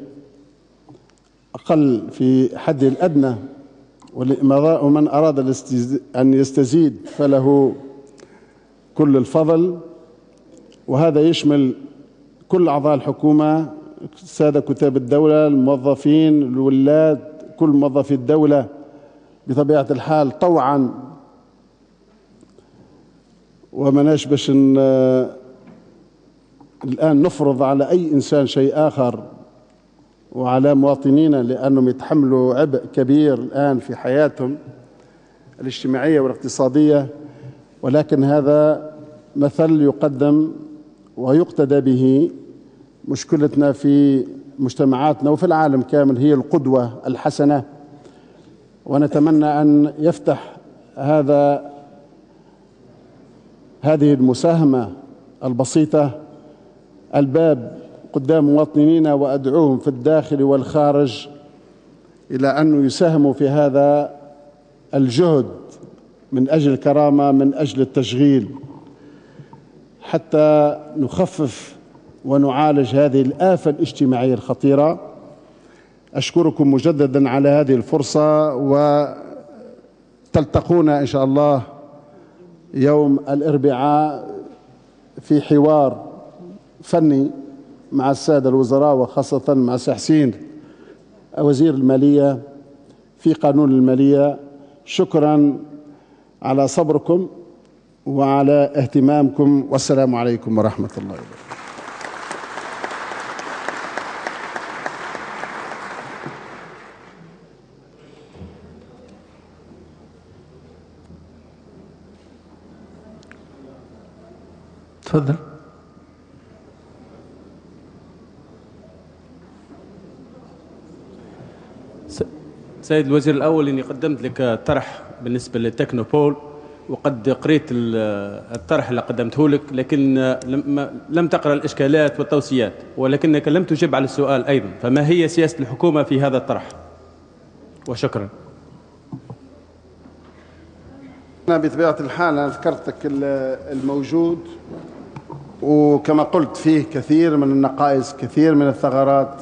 أقل في حد الأدنى، ومن أراد أن يستزيد فله كل الفضل. وهذا يشمل كل أعضاء الحكومة، السادة كتاب الدولة، الموظفين، الولاد، كل موظفي الدولة بطبيعة الحال طوعا. ومناش باش الآن نفرض على أي إنسان شيء آخر وعلى مواطنينا لأنهم يتحملوا عبء كبير الآن في حياتهم الاجتماعية والاقتصادية، ولكن هذا مثل يقدم ويقتدى به. مشكلتنا في مجتمعاتنا وفي العالم كامل هي القدوة الحسنة، ونتمنى أن يفتح هذا هذه المساهمة البسيطة الباب قدام مواطنينا، وأدعوهم في الداخل والخارج إلى أن يساهموا في هذا الجهد من أجل الكرامة، من أجل التشغيل، حتى نخفف ونعالج هذه الآفة الاجتماعية الخطيرة. أشكركم مجددا على هذه الفرصة، وتلتقونا إن شاء الله يوم الأربعاء في حوار فني مع السادة الوزراء، وخاصة مع سي حسين وزير المالية في قانون المالية. شكرا على صبركم وعلى اهتمامكم، والسلام عليكم ورحمة الله وبركاته. تفضل. سيد الوزير الأول، إني قدمت لك طرح بالنسبة للتكنوبول، وقد قريت الطرح اللي قدمته لك، لكن لم تقرأ الإشكالات والتوصيات، ولكنك لم تجب على السؤال أيضا. فما هي سياسة الحكومة في هذا الطرح؟ وشكرا. أنا بطبيعة الحال أنا ذكرتك الموجود، وكما قلت فيه كثير من النقائص، كثير من الثغرات،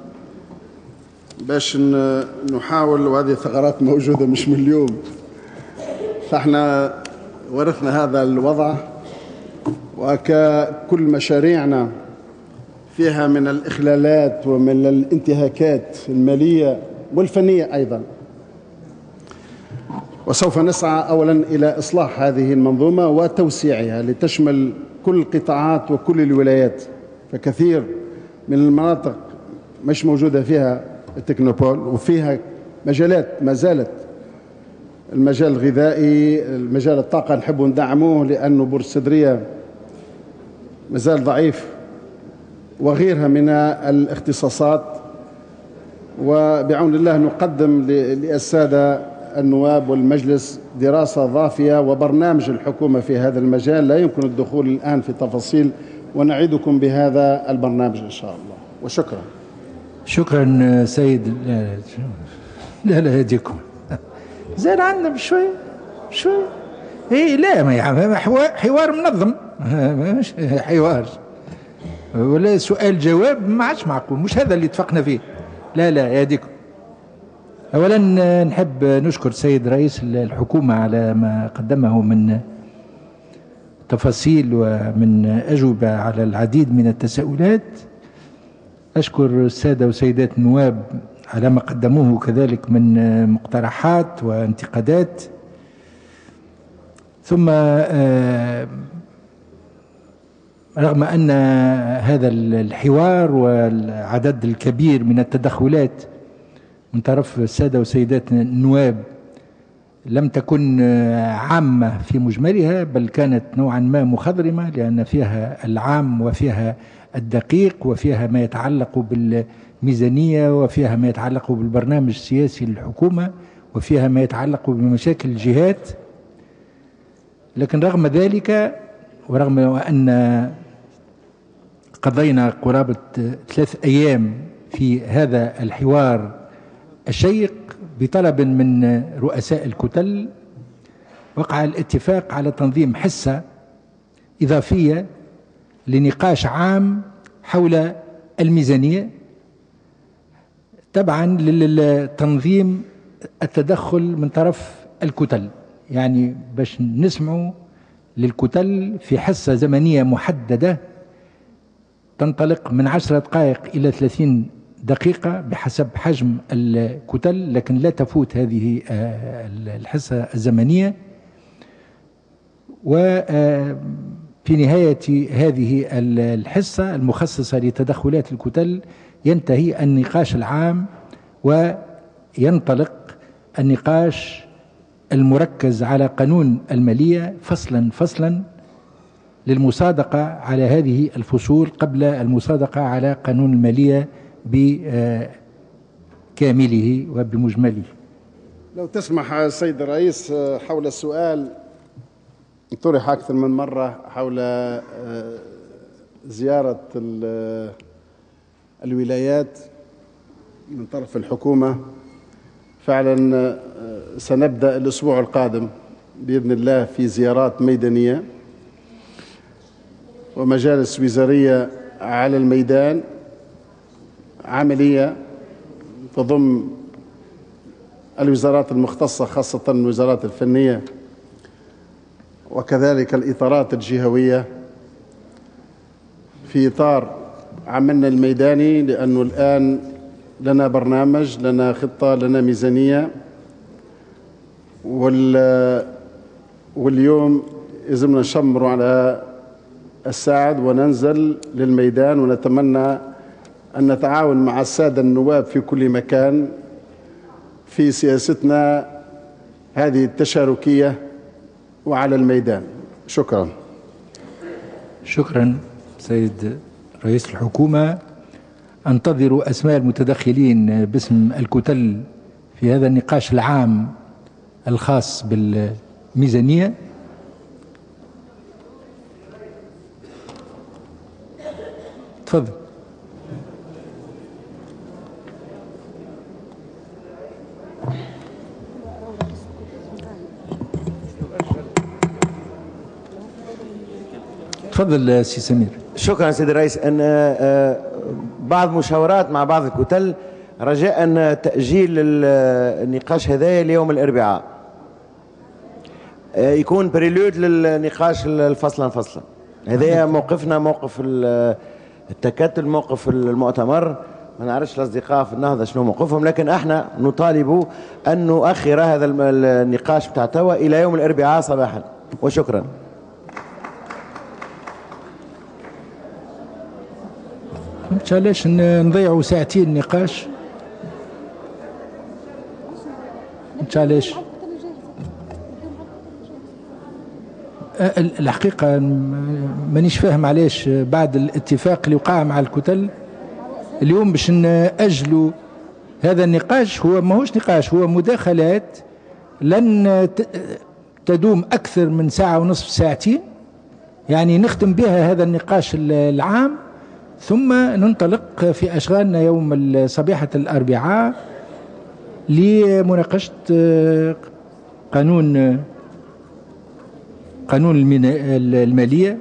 باش نحاول، وهذه الثغرات موجودة مش من اليوم. فاحنا ورثنا هذا الوضع، وككل مشاريعنا فيها من الإخلالات ومن الانتهاكات المالية والفنية أيضا، وسوف نسعى أولا إلى إصلاح هذه المنظومة وتوسيعها لتشمل كل القطاعات وكل الولايات. فكثير من المناطق مش موجودة فيها التكنوبول، وفيها مجالات ما زالت، المجال الغذائي، المجال الطاقة نحب ندعموه لأنه بورصة صدرية مازال ضعيف، وغيرها من الاختصاصات. وبعون الله نقدم للسادة النواب والمجلس دراسة ضافية وبرنامج الحكومة في هذا المجال. لا يمكن الدخول الآن في تفاصيل، ونعدكم بهذا البرنامج إن شاء الله. وشكرا. شكرا سيد. لا لا يهديكم، زين عندنا بشوي شوي. اي لا ما يعني حوار منظم، مش حوار ولا سؤال جواب، ما عادش معقول، مش هذا اللي اتفقنا فيه. لا لا يهديكم. اولا نحب نشكر السيد رئيس الحكومة على ما قدمه من تفاصيل ومن أجوبة على العديد من التساؤلات. أشكر السادة وسيدات النواب على ما قدموه كذلك من مقترحات وانتقادات. ثم رغم أن هذا الحوار والعدد الكبير من التدخلات من طرف السادة وسيدات النواب لم تكن عامة في مجملها، بل كانت نوعا ما مخضرمة، لأن فيها العام وفيها الدقيق وفيها ما يتعلق بالميزانية وفيها ما يتعلق بالبرنامج السياسي للحكومة وفيها ما يتعلق بمشاكل الجهات. لكن رغم ذلك، ورغم أن قضينا قرابة ثلاث أيام في هذا الحوار الشيق بطلب من رؤساء الكتل، وقع الاتفاق على تنظيم حصة إضافية لنقاش عام حول الميزانية تبعا للتنظيم التدخل من طرف الكتل، يعني باش نسمعوا للكتل في حصة زمنية محددة تنطلق من عشر دقائق إلى ثلاثين دقيقة بحسب حجم الكتل، لكن لا تفوت هذه الحصة الزمنية. وفي نهاية هذه الحصة المخصصة لتدخلات الكتل ينتهي النقاش العام وينطلق النقاش المركز على قانون المالية فصلا فصلا للمصادقة على هذه الفصول قبل المصادقة على قانون المالية بكامله وبمجمله. لو تسمح السيد الرئيس حول السؤال طرح أكثر من مرة حول زيارة الولايات من طرف الحكومة. فعلا سنبدأ الأسبوع القادم بإذن الله في زيارات ميدانية ومجالس وزارية على الميدان عملية تضم الوزارات المختصة خاصة الوزارات الفنية وكذلك الإطارات الجهوية في إطار عملنا الميداني، لأنه الآن لنا برنامج، لنا خطة، لنا ميزانية، واليوم يلزمنا نشمر على الساعد وننزل للميدان، ونتمنى أن نتعاون مع السادة النواب في كل مكان في سياستنا هذه التشاركية وعلى الميدان. شكرا. شكرا سيد رئيس الحكومة. أنتظر أسماء المتدخلين باسم الكتل في هذا النقاش العام الخاص بالميزانية. تفضل. تفضل سي سمير. شكرا سيدي الرئيس. أن بعض مشاورات مع بعض الكتل رجاء أن تأجيل النقاش هذايا ليوم الأربعاء يكون بريلود للنقاش الفصلا فصلا. هذايا موقفنا، موقف التكتل، موقف المؤتمر. ما نعرفش الأصدقاء في النهضة شنو موقفهم، لكن احنا نطالب أن نؤخر هذا النقاش بتاع توا إلى يوم الأربعاء صباحا. وشكرا. مش علاش نضيعوا ساعتين نقاش؟ مش علاش؟ الحقيقة مانيش فاهم علاش بعد الاتفاق اللي وقع مع الكتل اليوم باش نأجلوا هذا النقاش. هو ماهوش نقاش، هو مداخلات لن تدوم أكثر من ساعة ونصف، ساعتين، يعني نختم بها هذا النقاش العام ثم ننطلق في أشغالنا يوم صبيحة الأربعاء لمناقشة قانون قانون المالية.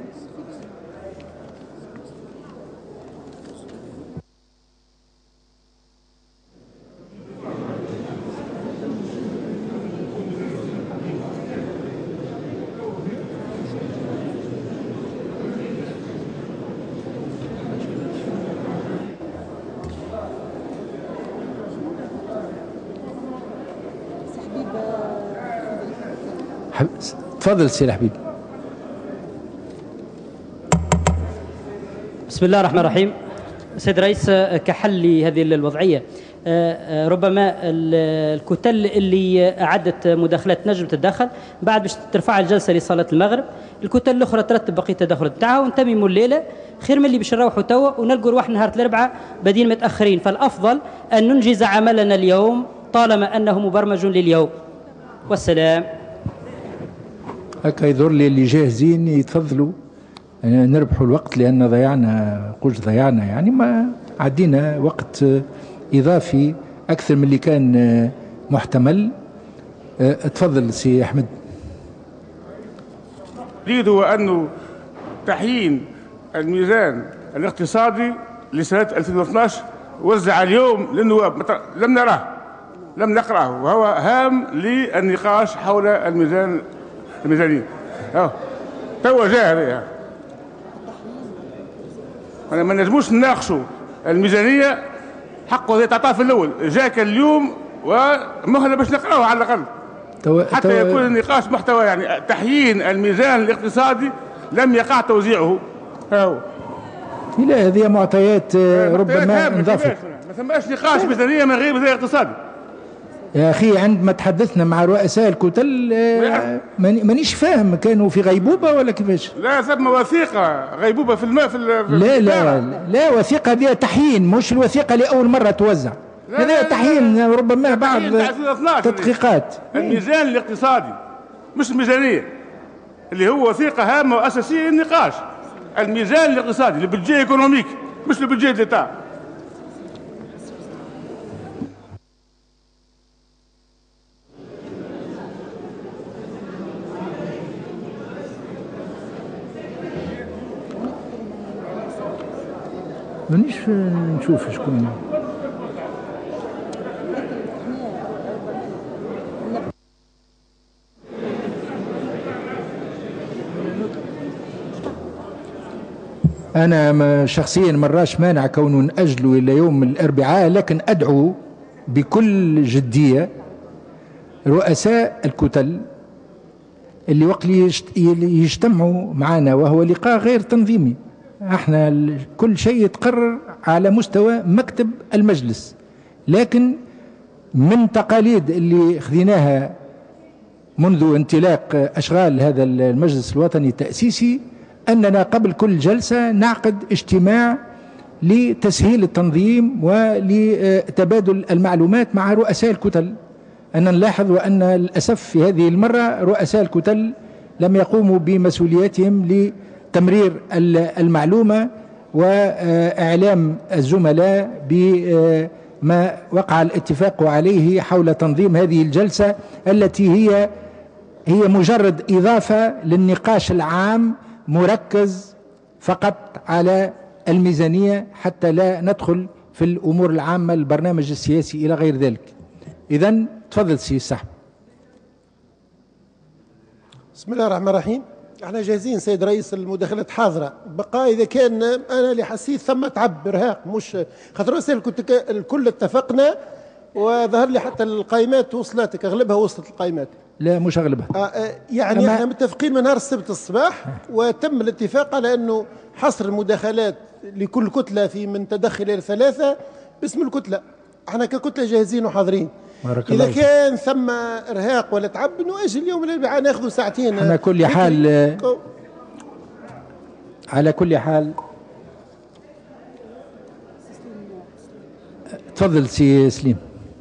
تفضل سي الحبيب. بسم الله الرحمن الرحيم. سيد الرئيس، كحل لهذه الوضعية ربما الكتل اللي أعدت مداخلات نجم تتدخل بعد باش ترفع الجلسة لصلاة المغرب، الكتل الأخرى ترتب بقية التدخل بتاعها ونتمموا الليلة خير من اللي باش نروحوا توا ونلقوا روحنا نهار الأربعاء بادين متأخرين. فالأفضل أن ننجز عملنا اليوم طالما أنه مبرمج لليوم. والسلام. هكا يظهر لي اللي جاهزين يتفضلوا نربحوا الوقت، لأن ضيعنا قلت ضيعنا يعني ما عدينا وقت إضافي أكثر من اللي كان محتمل. تفضل سي أحمد. الجديد هو أنه تحيين الميزان الاقتصادي لسنة ألفين واثناشر وزع اليوم للنواب، لم نراه لم نقرأه، وهو هام للنقاش حول الميزان الميزانية. اه توا جاء هذا، أنا ما نجموش نناقشوا الميزانية حقه زي تعطاه في الأول، جاك اليوم ومهلة باش نقرأه على الأقل حتى توا يكون النقاش محتوى. يعني تحيين الميزان الاقتصادي لم يقع توزيعه. هاو لا هذه معطيات ربما انضافت. ما ثماش نقاش ميزانيه من غير ميزانيه اقتصادي. يا اخي عندما تحدثنا مع رؤساء الكتل مانيش فاهم كانوا في غيبوبه ولا كيفاش؟ لا ثم وثيقه غيبوبه في الماء في, في لا لا لا وثيقه هذه تحيين مش الوثيقه لاول مره توزع. هذا تحيين ربما بعض تدقيقات. الميزان الاقتصادي مش الميزانيه اللي هو وثيقه هامه واساسيه للنقاش. الميزان الاقتصادي البودجي ايكونوميك مش البودجي ديتا. مانيش نشوف شكون. أنا شخصيا مراش مانع كونه نأجله إلى يوم الأربعاء، لكن أدعو بكل جدية رؤساء الكتل اللي وقت يجتمعوا معنا، وهو لقاء غير تنظيمي. احنا كل شيء يتقرر على مستوى مكتب المجلس، لكن من تقاليد اللي خذيناها منذ انطلاق أشغال هذا المجلس الوطني التأسيسي أننا قبل كل جلسة نعقد اجتماع لتسهيل التنظيم ولتبادل المعلومات مع رؤساء الكتل. أنا نلاحظ وأن للأسف في هذه المرة رؤساء الكتل لم يقوموا بمسؤولياتهم لتمرير المعلومة وإعلام الزملاء بما وقع الاتفاق عليه حول تنظيم هذه الجلسة التي هي هي مجرد إضافة للنقاش العام مركز فقط على الميزانية حتى لا ندخل في الأمور العامة البرنامج السياسي إلى غير ذلك. إذن تفضل سي صاحب. بسم الله الرحمن الرحيم. احنا جاهزين سيد رئيس، المداخلات حاضرة. بقى إذا كان أنا اللي حسيت ثم تعب إرهاق، مش خاطر رؤساء الكل اتفقنا وظهر لي حتى القائمات وصلتك، أغلبها وصلت القائمات. لا مش أغلبها. آه يعني احنا متفقين من نهار السبت الصباح، وتم الاتفاق على أنه حصر المداخلات لكل كتلة في من تدخل إلى ثلاثة باسم الكتلة. احنا ككتلة جاهزين وحاضرين. إذا كان ثم إرهاق ولا تعب نؤجل يوم الأربعاء ناخذوا ساعتين. على كل حال على كل حال تفضل سي سليم.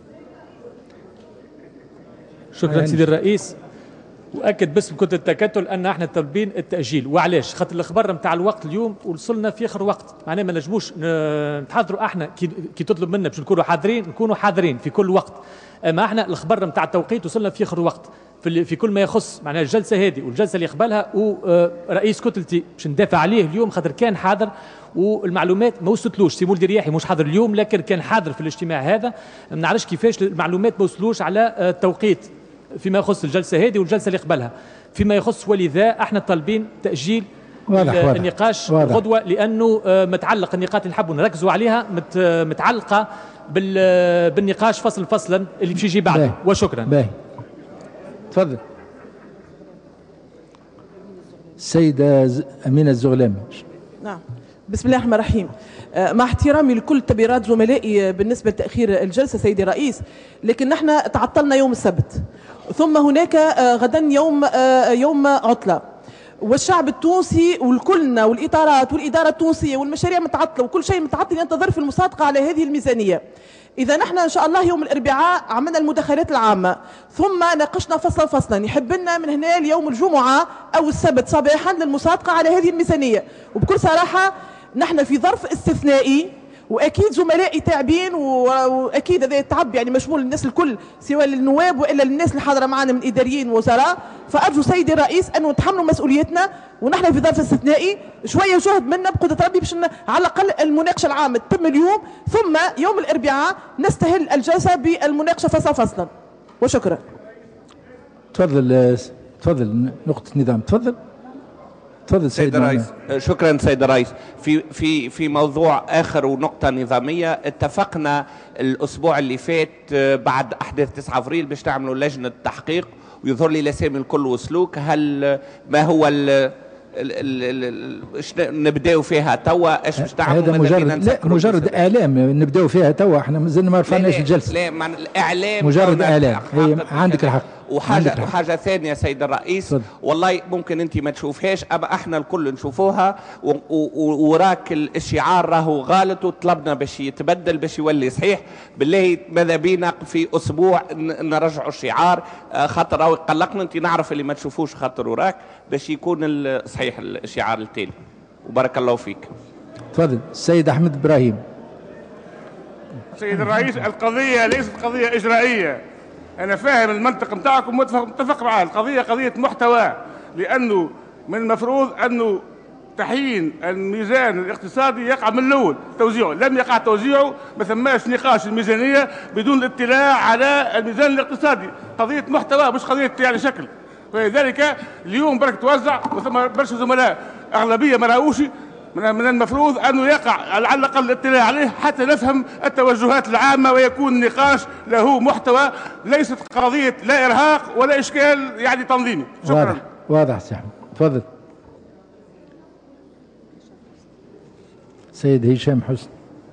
شكرا سيدي الرئيس. واكد باسم كتله التكتل ان احنا طالبين التاجيل. وعلاش؟ خاطر الاخبار نتاع الوقت اليوم وصلنا في اخر وقت، معناه ما نجموش نتحضروا. احنا كي, كي تطلب منا باش نكونوا حاضرين نكونوا حاضرين في كل وقت، اما احنا الاخبار نتاع التوقيت وصلنا في اخر وقت في, في كل ما يخص معناها الجلسه هذه والجلسه اللي قبلها. ورئيس كتلتي باش ندافع عليه اليوم خاطر كان حاضر والمعلومات ما وصلتلوش. سي مولدي رياحي مش حاضر اليوم لكن كان حاضر في الاجتماع هذا. ما نعرفش كيفاش المعلومات ما وصلوش على التوقيت فيما يخص الجلسة هذه والجلسة اللي قبلها. فيما يخص ولذا احنا طالبين تأجيل واضح النقاش غدوة، لأنه متعلق النقاط اللي نحبوا نركزوا عليها متعلقة بالنقاش فصل فصلا اللي باش يجي بعده. وشكرا. باهي تفضل السيدة أمينة الزغلامي. نعم بسم الله الرحمن الرحيم. مع احترامي لكل تبريرات زملائي بالنسبة لتأخير الجلسة سيدي الرئيس، لكن نحن تعطلنا يوم السبت، ثم هناك غدا يوم يوم عطلة، والشعب التونسي والكلنا والإطارات والإدارة التونسية والمشاريع متعطلة وكل شيء متعطل ينتظر في المصادقة على هذه الميزانية. إذا نحن إن شاء الله يوم الأربعاء عملنا المداخلات العامة ثم ناقشنا فصلا فصلا، يحب لنا من هنا اليوم الجمعة أو السبت صباحا للمصادقة على هذه الميزانية. وبكل صراحة نحن في ظرف استثنائي، واكيد زملائي تعبين واكيد هذا التعب يعني مشمول للناس الكل سواء للنواب والا للناس اللي حاضره معنا من اداريين ووزراء. فارجو سيدي الرئيس ان نتحملوا مسؤوليتنا ونحن في ظرف استثنائي، شويه جهد منا بقدره ربي باش على الاقل المناقشه العامه تتم اليوم، ثم يوم الاربعاء نستهل الجلسه بالمناقشه فصلا فصلا. وشكرا. تفضل تفضل نقطه نظام. تفضل تفضل سيد الرئيس. شكرا سيد الرئيس. في في في موضوع اخر ونقطه نظاميه، اتفقنا الاسبوع اللي فات بعد احداث تسعة افريل باش تعملوا لجنه تحقيق ويظهر لي الاسامي الكل وصلوك. هل ما هو ايش نبداو فيها توا؟ ايش باش تعملوا؟ هذا مجرد لا مجرد اعلام نبداو فيها توا، احنا مازلنا ما رفعناش الجلسه. لا لا الاعلام مجرد اعلام. هي عندك الحق. وحاجه عندك وحاجه ثانيه سيد الرئيس صد. والله ممكن انت ما تشوفهاش اما احنا الكل نشوفوها، وراك الشعار راهو غالط وطلبنا باش يتبدل باش يولي صحيح. بالله ماذا بينا في اسبوع نرجعوا الشعار، خاطر راهو قلقنا. انت نعرف اللي ما تشوفوش خاطر وراك باش يكون صحيح الشعار التالي. وبارك الله فيك. تفضل السيد احمد ابراهيم. سيد الرئيس، القضيه ليست قضيه اجرائيه. أنا فاهم المنطق نتاعكم متفق معاه، القضية قضية محتوى، لأنه من المفروض أنه تحيين الميزان الاقتصادي يقع من الأول توزيعه، لم يقع توزيعه، ما ثماش نقاش الميزانية بدون الاطلاع على الميزان الاقتصادي، قضية محتوى مش قضية يعني شكل. ولذلك اليوم برك توزع وثم برشا زملاء أغلبية ما راهوش، من المفروض أنه يقع على الأقل الاطلاع عليه حتى نفهم التوجهات العامة ويكون نقاش له محتوى، ليست قضية لا إرهاق ولا إشكال يعني تنظيمي. شكرا. واضح واضح سي أحمد. تفضل. سيد هشام حسن.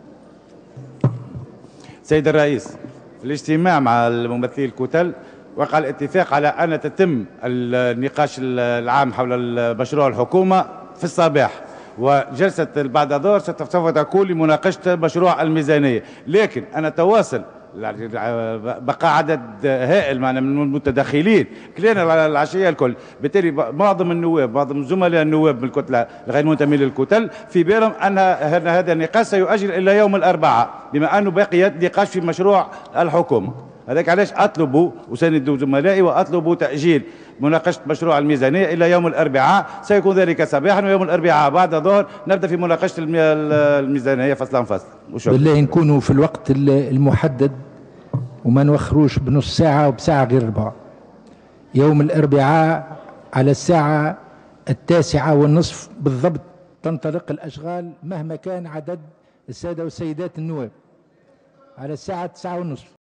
سيد الرئيس، في الاجتماع مع الممثلي الكتل وقع الاتفاق على أن تتم النقاش العام حول مشروع الحكومة في الصباح، وجلسة بعد الظهر سوف تكون لمناقشة مشروع الميزانية. لكن أنا تواصل بقى عدد هائل معنا من المتدخلين كلنا العشية الكل، بالتالي معظم النواب معظم زملاء النواب من الكتلة غير منتمين للكتل في بالهم أن هذا النقاش سيؤجل إلى يوم الأربعاء، بما أنه بقيت نقاش في مشروع الحكومة. هذاك علاش أطلبوا وساندوا زملائي وأطلبوا تأجيل مناقشة مشروع الميزانية إلى يوم الأربعاء، سيكون ذلك صباحا، ويوم الأربعاء بعد الظهر نبدأ في مناقشة الميزانية فصلا فصلا. بالله نكونوا في الوقت المحدد وما نوخروش بنص ساعة وبساعة غير ربع. يوم الأربعاء على الساعة التاسعة والنصف بالضبط تنطلق الأشغال مهما كان عدد السادة والسيدات النواب، على الساعة تسعة والنصف.